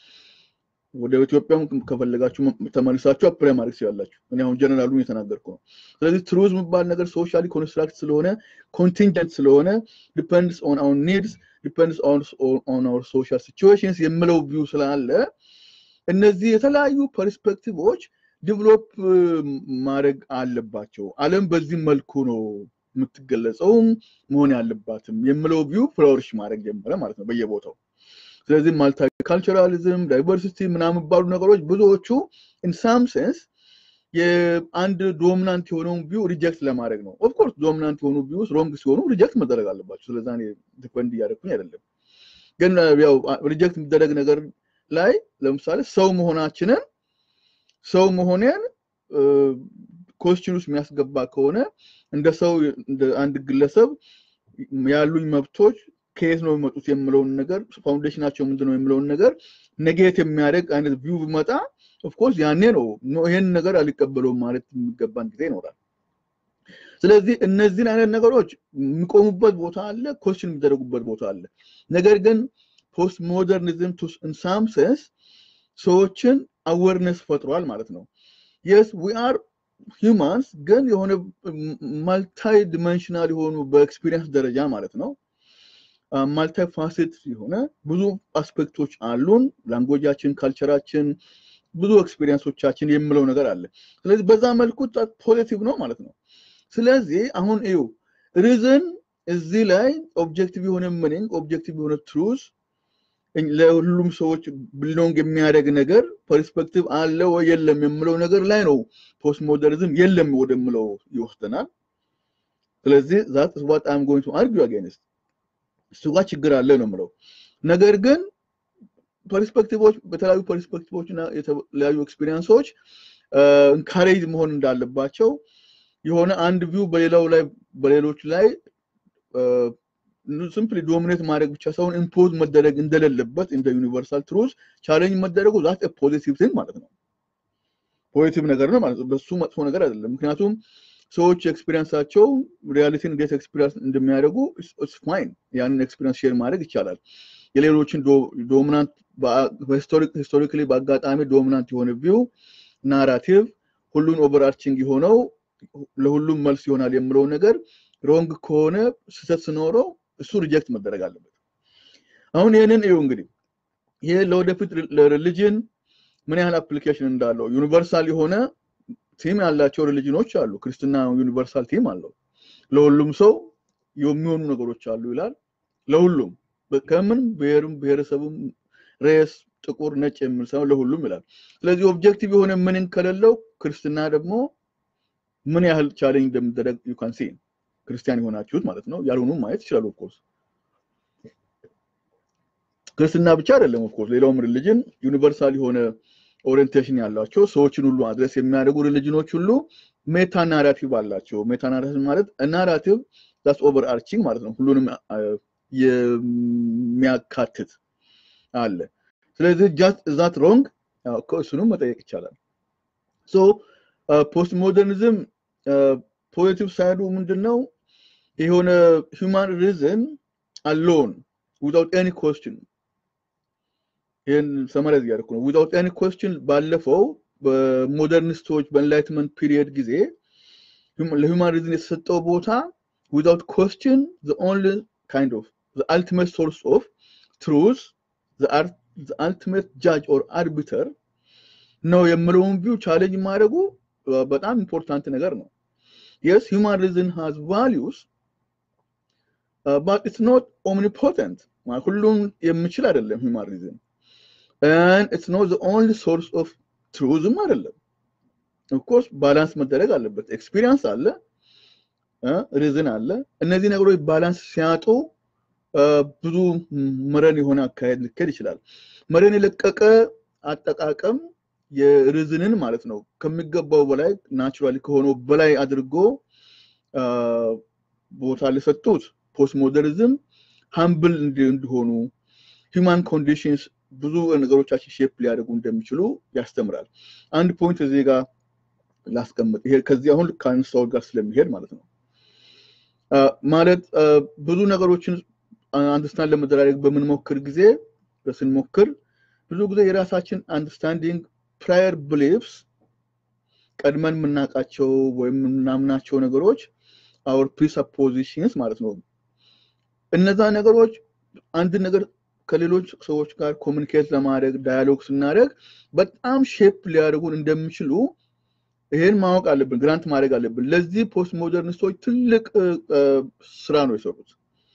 ወደ ኢትዮጵያም ከፈለጋችሁ ተመልሳችሁ አፕላይ ማድረግ ሲያላችሁ እኔ አሁን ጀነራሉን የተናገርኩ ነው ስለዚህ ትሩዝ የሚባል ነገር ሶሻሊ ኮንስትራክት ስለሆነ ኮንቲንጀንት ስለሆነ ዲፔንድስ ኦን አወር ኒድስ ዲፔንድስ ኦን ኦን አወር ሶሻል ሲቹዌሽንስ የምለው ቪው ስላለ እነዚህ የተለያዩ ፐርስፔክቲቮች ዲቨሎፕ ማድረግ አለባቸው ዓለም በዚህ መልኩ ነው የምትገለጸው መሆን ያለባትም የምለው ቪው ፍሎሪሽ ማድረግ ጀመረ ማለት ነው በየቦታው ስለዚህ ማልቲካልቸራሊዝም ዳይቨርሲቲ ምናምን ባሉ ነገሮች ብዙዎቹ in some sense የአንድ ዶሚናንት የሆነውን ቪው ሪጀክት ለማድረግ ነው ኦፍ ኮርስ ዶሚናንት የሆኑ ቪውስ ሮንግ ሲሆኑ ሪጀክት መደረግ አለባቸው ስለዚህ እኔ ዲፔንድ ያደርኩኝ አይደለም ግን ያው ሪጀክት የሚደረግ ነገር ላይ ለምሳሌ ሰው መሆናችንን ሰው መሆኔን ኮስቲኑስ የሚያስገባ ከሆነ እንደ ሰው እንደ አንድ ግለሰብ ያሉኝ መብቶች ከየት ነው የሚመጡት የምለው ነገር ፋውንዴሽናቸው ምንድነው የምለው ነገር ኔጌት የሚያደርግ አይነት ቪው ቢመጣ ኦፍ ኮርስ ያኔ ነው ይሄን ነገር አልቀበለው ማለት የሚገባን ጊዜ ይኖራል ስለዚህ እነዚህ አይነት ነገሮች የሚቆሙበት ቦታ አለ ኮስቲን የሚደረጉበት ቦታ አለ ነገር ግን ፖስት ሞደርኒዝም to in some sense ሰዎችን awareness ፈጥሯል ማለት ነው yes we are humans ግን የሆነ multi dimensional የሆኑ በኤክስፒሪየንስ ደረጃ ማለት ነው multi facet የሆነ ብዙ አስፔክቶች አሉን ላንጉዌጃችን ካልቸራችን ብዙ ኤክስፒሪየንሶቻችን የምለው ነገር አለ ስለዚህ በዛ መልኩ ፖዚቲቭ ነው ማለት ነው ስለዚህ አሁን እዩ ሪዝን እዚህ ላይ ኦብጀክቲቭ የሆነ ሚኒንግ ኦብጀክቲቭ የሆነ ትሩዝ ለሁሉም ሰዎች ቢሎንግ የሚያደርግ ነገር ፐርስፔክቲቭ አለ ወይ የለም የምለው ነገር ላይ ነው ፖስት ሞደርኒዝም የለም ወደምለው ይወስደናል ስለዚህ that is what I'm going to argue against እሱ ጋር ችግር አለ ነው የምለው ነገር ግን ፐርስፔክቲቮች በተለያዩ ፐርስፔክቲቮችና የተለያዩ ኤክስፒሪየንሶች ኢንካሬጅ መሆን እንዳለባቸው የሆነ አንድ ቪው በሌላው ላይ በሌሎች ላይ simply dominate ማድረግ ብቻ ሳይሆን ኢምፖዝ መደረግ እንደሌለበት እንደ ዩኒቨርሳል ትሩዝ ቻሌንጅ መደረጉ that a positive thing ማለት ነው ፖዚቲቭ ነገር ነው ማለት ነው በሱ መጥፎ ነገር አይደለም ምክንያቱም ሰዎች ኤክስፒሪየንሳቸው ሪያሊቲን ጌት ኤክስፒሪየንስ እንደሚያደርጉ it's fine ያንን ኤክስፒሪየንስ ሼር ማድረግ ይቻላል የሌሎችን ዶሚናንት ሂስቶሪክ ሂስቶሪካሊ በአጋጣሚ ዶሚናንት የሆነ ቪው ናራቲቭ ሁሉን ኦቨርአርቺንግ የሆነው ለሁሉም መልስ ይሆናል የምለው ነገር ሮንግ ከሆነ ስህተት ሲኖረው እሱ ሪጀክት መደረግ አለበት አሁን ይሄንን እዩ እንግዲህ ይሄ ለወደፊት ለሪሊጂን ምን ያህል አፕሊኬሽን እንዳለው ዩኒቨርሳል የሆነ ቲም ያላቸው ሪሊጂኖች አሉ ክርስትና ዩኒቨርሳል ቲም አለው ለሁሉም ሰው የሚሆኑ ነገሮች አሉ ይላል ለሁሉም በከምን ብሔርም ብሔረሰብም ሬስ ጥቁር ነጭ የሚል ሰው ለሁሉም ይላል ስለዚህ ኦብጀክቲቭ የሆነ ምን ከሌለው ክርስትና ደግሞ ምን ያህል ቻሌንጅ እንደምደረግ you can see ክርስቲያን የሆናችሁት ማለት ነው ያልሆኑ ማየት ይችላል ኦፍ ኮርስ ክርስትና ብቻ አይደለም ኦፍ ኮርስ ሌላውም ሪሊጂን ዩኒቨርሳል የሆነ ኦሪየንቴሽን ያላቸው ሰዎችን ሁሉ አድሬስ የሚያደርጉ ሪሊጂኖች ሁሉ ሜታ ናራቲቭ አላቸው ሜታ ናራቲቭ ማለት ናራቲቭ that's overarching ማለት ነው ሁሉንም የሚያካትት አለ ስለዚህ just is that wrong ኮስኑም መጠየቅ ይቻላል so post modernism positive side ምንድነው የሆነ human reason alone without any question in summarize ያደርኩ ነው without any question ባለፈው በሞደርኒስቶች በenlightenment period ጊዜ ለhuman reason የተሰጠው ቦታ without question the only kind of the ultimate source of truth the, the ultimate judge or arbiter ነው የምለውን ቪው ቻሌንጅ ማድረጉ በጣም ኢምፖርታንት ነገር ነው yes human reason has values uh, but it's not omnipotent ማለት ሁሉም የሚችል አይደለም human reason and it's not the only source of truth አይደለም of course balance መደረግ አለበት experience አለ reason አለ እነዚህ ነገሮች ባላንስ ሲያጡ ብዙ መረን የሆነ አካሄድ ሊከድ ይችላል መረን የለቀቀ አጠቃቀም የሪዝንን ማለት ነው ከሚገባው በላይ ናቹራሊ ከሆነው በላይ አድርጎ ቦታ ለሰጡት ፖስት ሞደርኒዝም ሃምብል እንዲሆኑ human conditions ብዙ ነገሮቻችን ሼፕ ሊያደርጉ እንደሚችሉ ያስተምራል አንድ ፖይንት እዚህ ጋር ላስቀምጥ ይሄ ከዚህ አሁን ካንሳው ጋር ስለሚሄድ ማለት ነው ማለት ብዙ ነገሮችን አንደርስታንድ ለመደራረግ በመንሞክር ጊዜ በስንሞክር ብዙ ጊዜ የራሳችን አንደርስታንዲንግ prior beliefs ቀድመን ምናቃቸው ወይም ምናምናቸው ነገሮች our presuppositions ማለት ነው እነዛ ነገሮች አንድ ነገር ከሌሎች ሰዎች ጋር ኮሙኒኬት ለማድረግ ዳያሎግ ስናደርግ በጣም ሼፕ ሊያደርጉን እንደሚችሉ ይሄን ማወቅ አለብን ግራንት ማድረግ አለብን ለዚህ ፖስት ሞደርኒስቶች ትልቅ ስራ ነው የሰሩት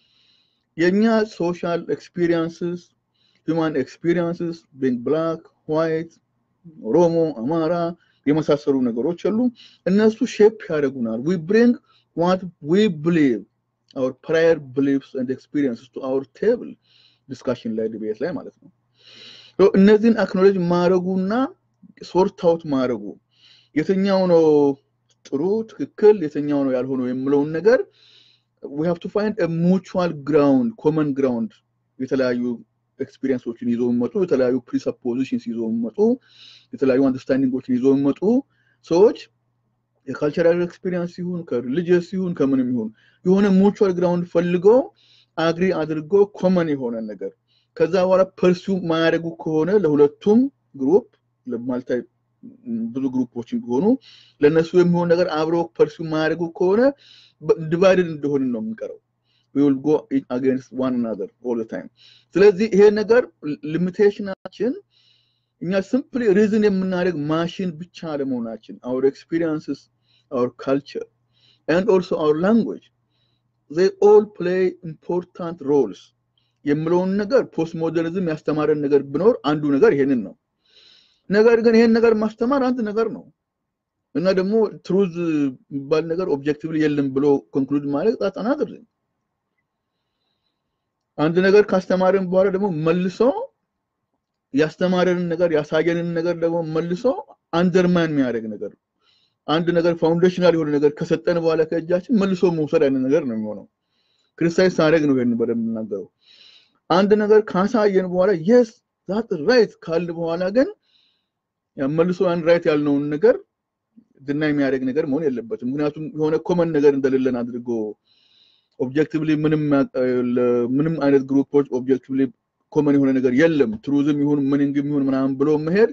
የኛ social experiences human experiences being black white ኦሮሞ አማራ የመሳሰሉ ነገሮች አሉ እነሱ ሼፕ ያደርጉናል we bring what we believe our prior beliefs and experiences to our table discussion ላይ debate ላይ ማለት ነው so እነዚህን acknowledge ማድረጉና sort out ማድረጉ የትኛው ነው ጥሩ ትክክል የትኛው ነው ያልሆነው የሚለውን ነገር we have to find a mutual ground common ground የተለያዩ ኤክስፒሪየንሶችን ይዘው መጡ የተለያዩ presuppositions ይዘው መጡ የተለያዩ አንደርስታንዲንጎችን ይዘው መጡ ሰዎች የካልቸራል ኤክስፒሪየንስ ይሁን ከሪሊጂየስ ይሁን ከምንም ይሁን የሆነ mutual ground ፈልገው አግሪ አድርገው common የሆነ ነገር ከዛ በኋላ pursue ማያደርጉ ከሆነ ለሁለቱም ግሩፕ ለማልታይ ብዙ ግሩፖችን ቢሆኑ ለነሱ የሚሆን ነገር አብሮ pursue ማያደርጉ ከሆነ divided እንደሆነ ነው የምንቀረው we will go against one another all the time ስለዚህ ይሄ ነገር ሊሚቴሽናችን እኛ simply reason የምናደርግ ማሽን ብቻ ለመሆናችን our experiences our culture and also our language they all play important roles የምለውን ነገር ፖስት ሞደርኒዝም ያስተማረን ነገር ቢኖር አንዱ ነገር ይሄንን ነው ነገር ግን ይሄን ነገር ማስተማር አንድ ነገር ነው እና ደግሞ truth ባል ነገር objectively የለም ብሎ conclude ማለት that's another thing አንድ ነገር ካስተማረን በኋላ ደግሞ መልሶ ያስተማረን ነገር ያሳየንን ነገር ደግሞ መልሶ አንደርማን የሚያደርግ ነገር አንድ ነገር ፋውንዴሽናል የሆነ ነገር ከሰጠን በኋላ ከእጃችን መልሶ መውሰድ አይነት ነገር ነው የሚሆነው ክርስቲያን ሳይረግ ነው ይሄን በደንብ እናገረው አንድ ነገር ካሳየን በኋላ yes that is right ካል በኋላ ግን መልሶ ያን ራይት ያልነውን ነገር ድናይ የሚያደርግ ነገር መሆን የለበትም ምክንያቱም የሆነ ኮመን ነገር እንደሌለን አድርጎ objectively ምንም ምንም አይነት ግሩፖች objectively common የሆነ ነገር የለም truthም ይሁን ምንንግም ይሁን ምናምን ብሎ መሄድ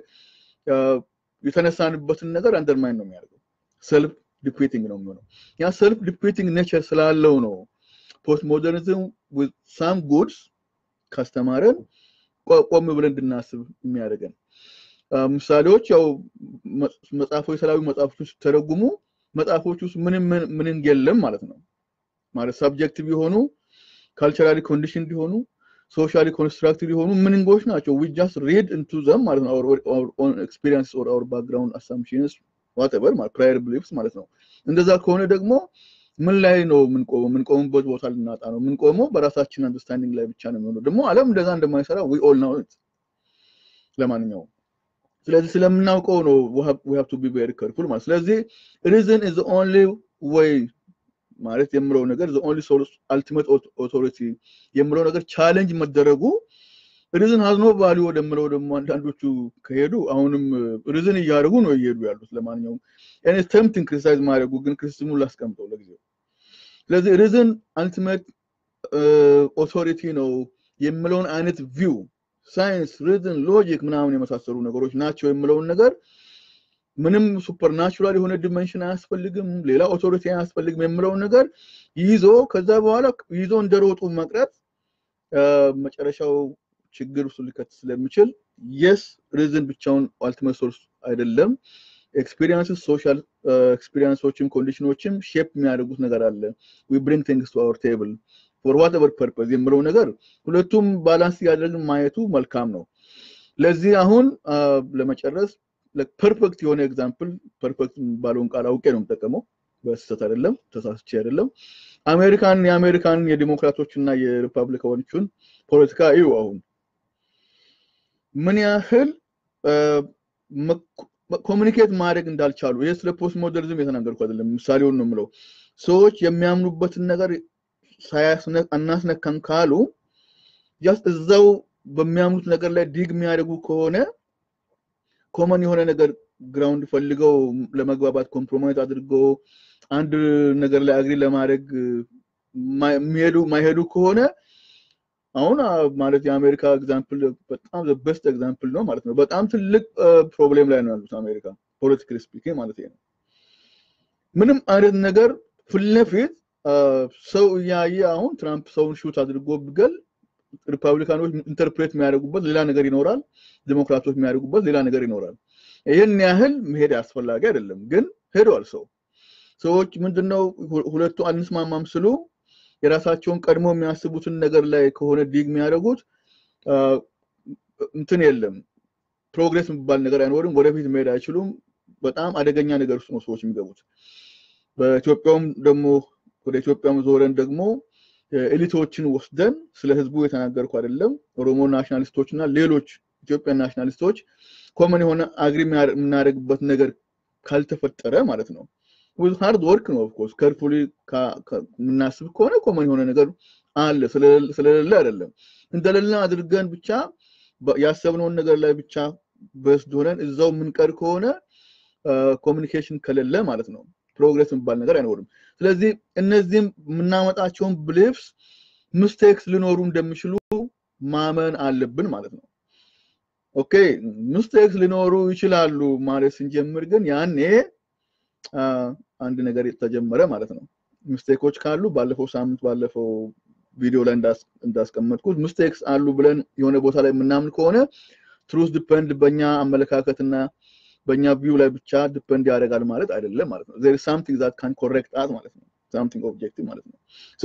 የተነሳንበትን ነገር አንደርማይን ነው የሚያደርገው self defeating ነው የሚሆነው ያ self defeating nature ስላለው ነው post modernism with some goods ካስተማረን ቆም ብለን እንድናስብ የሚያደርገን ምሳሌዎች ያው መጽሐፎች የተለያዩ መጽሐፎች ተረጉሙ መጽሐፎች ውስጥ ምንም ምንም የለም ማለት ነው ማለት subjective የሆኑ culturally conditioned የሆኑ socially constructed የሆኑ ምንንጎች ናቸው we just read into them ማለት ነው our, our own experience or our background assumptions whatever my prior beliefs ማለት ነው እንደዛ ከሆነ ደግሞ ምን ላይ ነው ምን ቆሞ ምን ቆምበት ቦታ ልናጣ ነው ምን ቆሞ በራሳችን አንደርስታንዲንግ ላይ ብቻ ነው የሚሆነው ደግሞ ዓለም እንደዛ እንደማይሰራ we all know it ለማንኛውም ስለዚህ ስለምናውቀው ነው we have to be very careful ማለት ስለዚህ reason is the only way ማለት የምለው ነገር the only source ultimate authority የምለው ነገር ቻሌንጅ መደረጉ reason has no value ወደምለው ደግሞ አንዳንዶቹ ከሄዱ አሁንም reason እያደረጉ ነው እየሄዱ ያሉት ለማንኛውም and it's tempting criticize ማድረጉ ግን ክርስቲያኑ ላስቀምጠው ለጊዜው ስለዚህ reason ultimate uh, authority ነው የምለውን አይነት view science reason logic ምናምን የመሳሰሉ ነገሮች ናቸው የምለው ነገር ምንም ሱፐርናቹራል የሆነ ዲሜንሽን አያስፈልግም ሌላ ኦቶሪቲ አያስፈልግም የምለው ነገር ይዞ ከዛ በኋላ ይዞ እንደሮጡ መቅረት መጨረሻው ችግር ውስጥ ሊከት ስለሚችል yes reason ብቻውን ultimate source አይደለም experiences social uh, experienceዎችም ኮንዲሽኖችም ሼፕ የሚያደርጉት ነገር አለ we bring things to our table for whatever purpose የምለው ነገር ሁለቱም ባላንስ ያደርግን ማየቱ መልካም ነው ለዚህ አሁን ለመጨረስ ፐርፌክት የሆነ ኤግዛምፕል ፐርፌክት ባለውን ቃል አውቄ ነው የምጠቀመው በስተት አይደለም ተሳስቼ አይደለም አሜሪካን የአሜሪካን የዲሞክራቶችና የሪፐብሊካኖችን ፖለቲካ እዩ አሁን ምን ያህል ኮሙኒኬት ማድረግ እንዳልቻሉ ይሄ ስለ ፖስት ሞደርኒዝም የተናገርኩ አይደለም ምሳሌውን ነው የምለው ሰዎች የሚያምኑበትን ነገር ሳያስነክ አናስነካን ካሉ just እዛው በሚያምኑት ነገር ላይ ዲግ የሚያደርጉ ከሆነ ኮመን የሆነ ነገር ግራውንድ ፈልገው ለመግባባት ኮምፕሮማይዝ አድርገው አንድ ነገር ላይ አግሪ ለማድረግ ማይሄዱ ማይሄዱ ከሆነ አሁን ማለት የአሜሪካ ኤግዛምፕል በጣም the best example ነው ማለት ነው በጣም ትልቅ ፕሮብሌም ላይ ነው ያሉት አሜሪካ ፖለቲካሊ ስፒኪንግ ማለት ነው ምንም አይነት ነገር ፍለፊት ሰው ያየ አሁን ትራምፕ ሰውን ሹት አድርጎ ቢገል ሪፐብሊካኖች ኢንተርፕሬት የሚያደርጉበት ሌላ ነገር ይኖራል ዲሞክራቶች የሚያደርጉበት ሌላ ነገር ይኖራል ይሄን ያህል መሄድ ያስፈልጋል አይደለም ግን ሄዷል ሰው ሰዎች ምንድነው ሁለቱ አንስማማም ስሉ የራሳቸውን ቀድሞ የሚያስቡትን ነገር ላይ ከሆነ ዲግ የሚያደርጉት እንትን የለም ፕሮግሬስ የሚባል ነገር አይኖርም ወደፊት መሄድ አይችሉም በጣም አደገኛ ነገር ውስጥ ነው ሰዎች የሚገቡት በኢትዮጵያም ደግሞ ወደ ኢትዮጵያም ዞረን ደግሞ ኤሊቶችን ወስደን ስለ ህዝቡ የተናገርኩ አይደለም ኦሮሞ ናሽናሊስቶችና ሌሎች ኢትዮጵያ ናሽናሊስቶች ኮመን የሆነ አግሪ የሚያደርጉበት ነገር ካልተፈጠረ ማለት ነው with hard work ነው of course carefully ምናስብ ከሆነ ኮመን የሆነ ነገር አለ ስለሌለ አይደለም እንደሌለ አድርገን ብቻ ያሰብነውን ነገር ላይ ብቻ በስዶረን እዛው ምንቀር ከሆነ ኮሙኒኬሽን ከሌለ ማለት ነው ፕሮግሬስ የሚባል ነገር አይኖርም ስለዚህ እነዚህም ምናመጣቸውን beliefs mistakes ሊኖሩ እንደሚችሉ ማመን አለብን ማለት ነው ኦኬ mistakes ሊኖሩ ይችላሉ ማለት እንጀምር ግን ያኔ አንድ ነገር ተጀመረ ማለት ነው ሚስቴኮች ካሉ ባለፈው ሳምንት ባለፈው ቪዲዮ ላይ እንዳስቀመጥኩት mistakes አሉ ብለን የሆነ ቦታ ላይ ምናምን ከሆነ truth depend በእኛ አመለካከትና በእኛ ቪው ላይ ብቻ ዲፔንድ ያደርጋል ማለት አይደለም ማለት ነው there is something that can correct us ማለት ነው something objective ማለት ነው so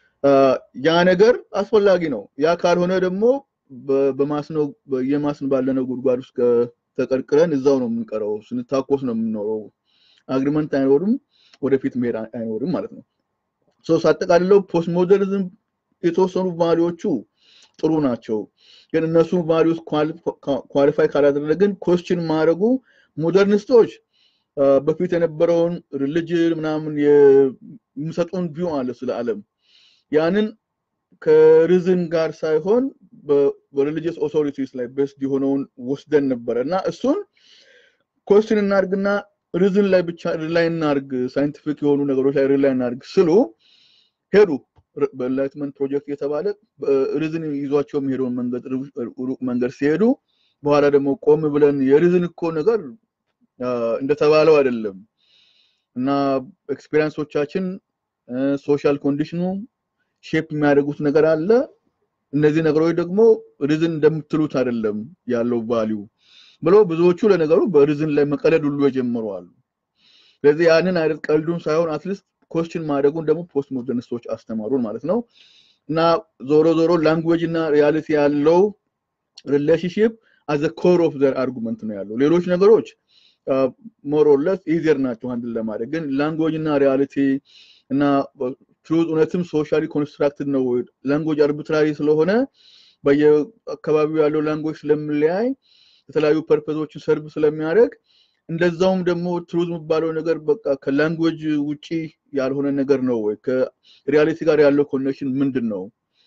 ያ ነገር አስፈላጊ ነው ያ ካልሆነ ደግሞ በማስነው የማስን ባለነው ጉድጓድ ውስጥ ተቀርቅረን እዛው ነው የምንቀረው ስንታቆስ ነው የምንኖረው አግሪመንት አይኖርም ወደፊት መሄድ አይኖርም ማለት ነው ሶ ሳጠቃልለው ፖስት ሞደርኒዝም የተወሰኑ ቫልዩዎቹ ጥሩ ናቸው ግን እነሱ ቫልዩስ ኳሊፋይ ካላደረግን ኮስችን ማድረጉ ሞደርኒስቶች በፊት የነበረውን ሪሊጅን ምናምን የሚሰጡን ቪው አለ ስለ ዓለም ያንን ከሪዝን ጋር ሳይሆን በሪሊጂየስ ኦቶሪቲስ ላይ ቤስድ የሆነውን ወስደን ነበርና እሱን ኮስችን እናርግና ሪዝን ላይ ብቻ ሪላይ እናርግ ሳይንቲፊክ የሆኑ ነገሮች ላይ ሪላይ እናርግ ስሉ ሄዱ በላይትመንት ፕሮጀክት የተባለ ሪዝን ይዟቸው የሚሄደውን መንገድ ሩቅ መንገድ ሲሄዱ በኋላ ደግሞ ቆም ብለን የሪዝን እኮ ነገር እንደተባለው አይደለም እና ኤክስፒሪየንሶቻችን ሶሻል ኮንዲሽኑ ሼፕ የሚያደርጉት ነገር አለ እነዚህ ነገሮች ደግሞ ሪዝን እንደምትሉት አይደለም ያለው ቫልዩ ብሎ ብዙዎቹ ለነገሩ በሪዝን ላይ መቀለድ ሁሉ የጀመሩ አሉ ስለዚህ ያንን አይደል ቀልዱን ሳይሆን አትሊስት ኮስችን ማድረጉን ደግሞ ፖስት ሞደርኒስቶች አስተማሩን ማለት ነው እና ዞሮ ዞሮ ላንጉዌጅ እና ሪያሊቲ ያለው ሪሌሽንሺፕ as a core of their argument ነው ያለው ሌሎች ነገሮች more or less easier ናቸው ሃንድል ለማድረግ ግን ላንጉዌጅ እና ሪያሊቲ እና truth እውነትም ሶሻሊ ኮንስትራክትድ ነው ላንጉዌጅ አርቢትራሪ ስለሆነ በየአካባቢው ያለው ላንጉዌጅ ስለሚለያይ የተለያዩ ፐርፐዞችን ሰርቭ ስለሚያደርግ እንደዛውም ደግሞ truth የሚባለው ነገር በቃ ከላንጉዌጅ ውጪ ያልሆነ ነገር ነው ወይ ከሪያሊቲ ጋር ያለው ኮኔክሽን ምንድነው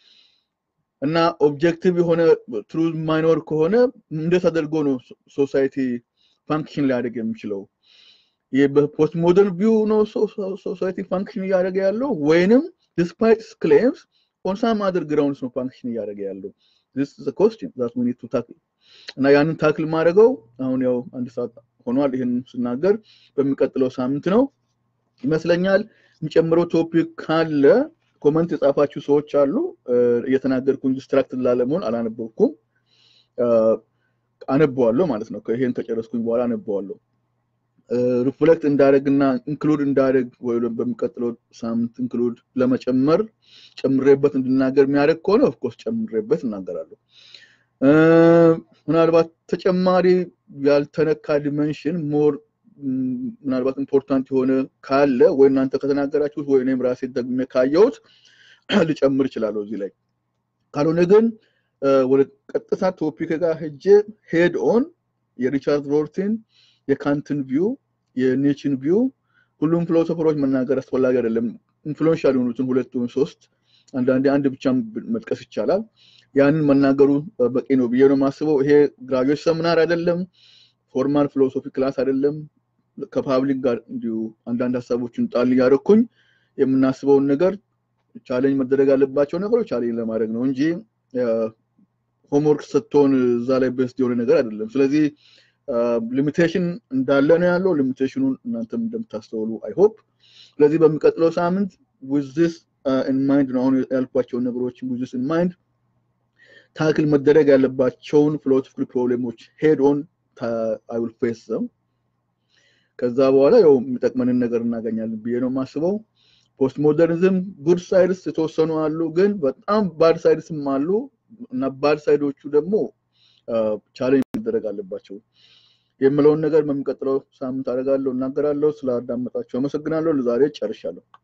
እና ኦብጀክቲቭ የሆነ truth ማይኖር ከሆነ እንዴት አድርጎ ነው ሶሳይቲ ፋንክሽን ሊያደርግ የሚችለው የፖስት ሞደርን ቪው ነው ሶሳይቲ ፋንክሽን ያደርግ ያለው ወይንም despite claims on some other grounds ነው ፋንክሽን ያደርግ ያለው this is a question that we need to tackle እና ያንን ታክል ማድረገው አሁን ያው አንድ ሰዓት ሆኗል ይሄን ስናገር በሚቀጥለው ሳምንት ነው ይመስለኛል የሚጨምረው ቶፒክ ካለ ኮሜንት የጻፋችሁ ሰዎች አሉ እየተናገርኩኝ ዲስትራክትድ ላለመሆን አላነበብኩም አነበዋለሁ ማለት ነው ከይሄን ከጨረስኩኝ በኋላ አነበዋለሁ ሪፍሌክት እንዳደረግና ኢንክሉድ እንዳደረግ ወይ በሚቀጥለው ሳምንት ኢንክሉድ ለመጨመር ጨምሬበት እንድናገር የሚያደርግ ከሆነ ኦፍ ኮርስ ጨምሬበት እናገራለሁ ምናልባት ተጨማሪ ያልተነካ ዲሜንሽን ሞር ምናልባት ኢምፖርታንት የሆነ ካለ ወይ እናንተ ከተናገራችሁት ወይ እኔም ራሴ ደግሜ ካየሁት ልጨምር ይችላል እዚህ ላይ ካልሆነ ግን ወደ ቀጥታ ቶፒክ ጋር ሄጄ ሄድ ኦን የሪቻርድ ሮርቲን የካንትን ቪው የኒችን ቪው ሁሉም ፊሎሶፈሮች መናገር አስፈላጊ አይደለም ኢንፍሉዌንሻል የሆኑትን ሁለቱን ሶስት አንዳንዴ አንድ ብቻ መጥቀስ ይቻላል ያንን መናገሩ በቂ ነው ብዬ ነው ማስበው ይሄ ግራጁዌት ሰሚናር አይደለም ፎርማል ፊሎሶፊ ክላስ አይደለም ከፓብሊክ ጋር እንዲሁ አንዳንድ ሐሳቦችን ጣል ያረኩኝ የምናስበውን ነገር ቻሌንጅ መደረግ አለባቸው ነገሮች ቻሌንጅ ለማድረግ ነው እንጂ ሆምወርክ ሰጥቶን እዛ ላይ ቤስድ የሆነ ነገር አይደለም ስለዚህ ሊሚቴሽን እንዳለ ነው ያለው ሊሚቴሽኑን እናንተም እንደምታስተውሉ አይ ሆፕ ስለዚህ በሚቀጥለው ሳምንት with this uh, in mind ነው ያልኳቸው ነገሮች with this in mind ታክል መደረግ ያለባቸውን philosophical ፕሮብሌሞች head on I will face them ከዛ በኋላ ያው የሚጠቅመንን ነገር እናገኛለን ብዬ ነው ማስበው ፖስት ሞደርኒዝም ጉድ ሳይድስ የተወሰኑ አሉ ግን በጣም ባድ ሳይድስም አሉ እና ባድ ሳይዶቹ ደግሞ ቻሌንጅ መደረግ አለባቸው የምለውን ነገር በሚቀጥለው ሳምንት አደርጋለሁ እናገራለሁ ስላዳመጣችሁ አመሰግናለሁ ለዛሬ ጨርሻለሁ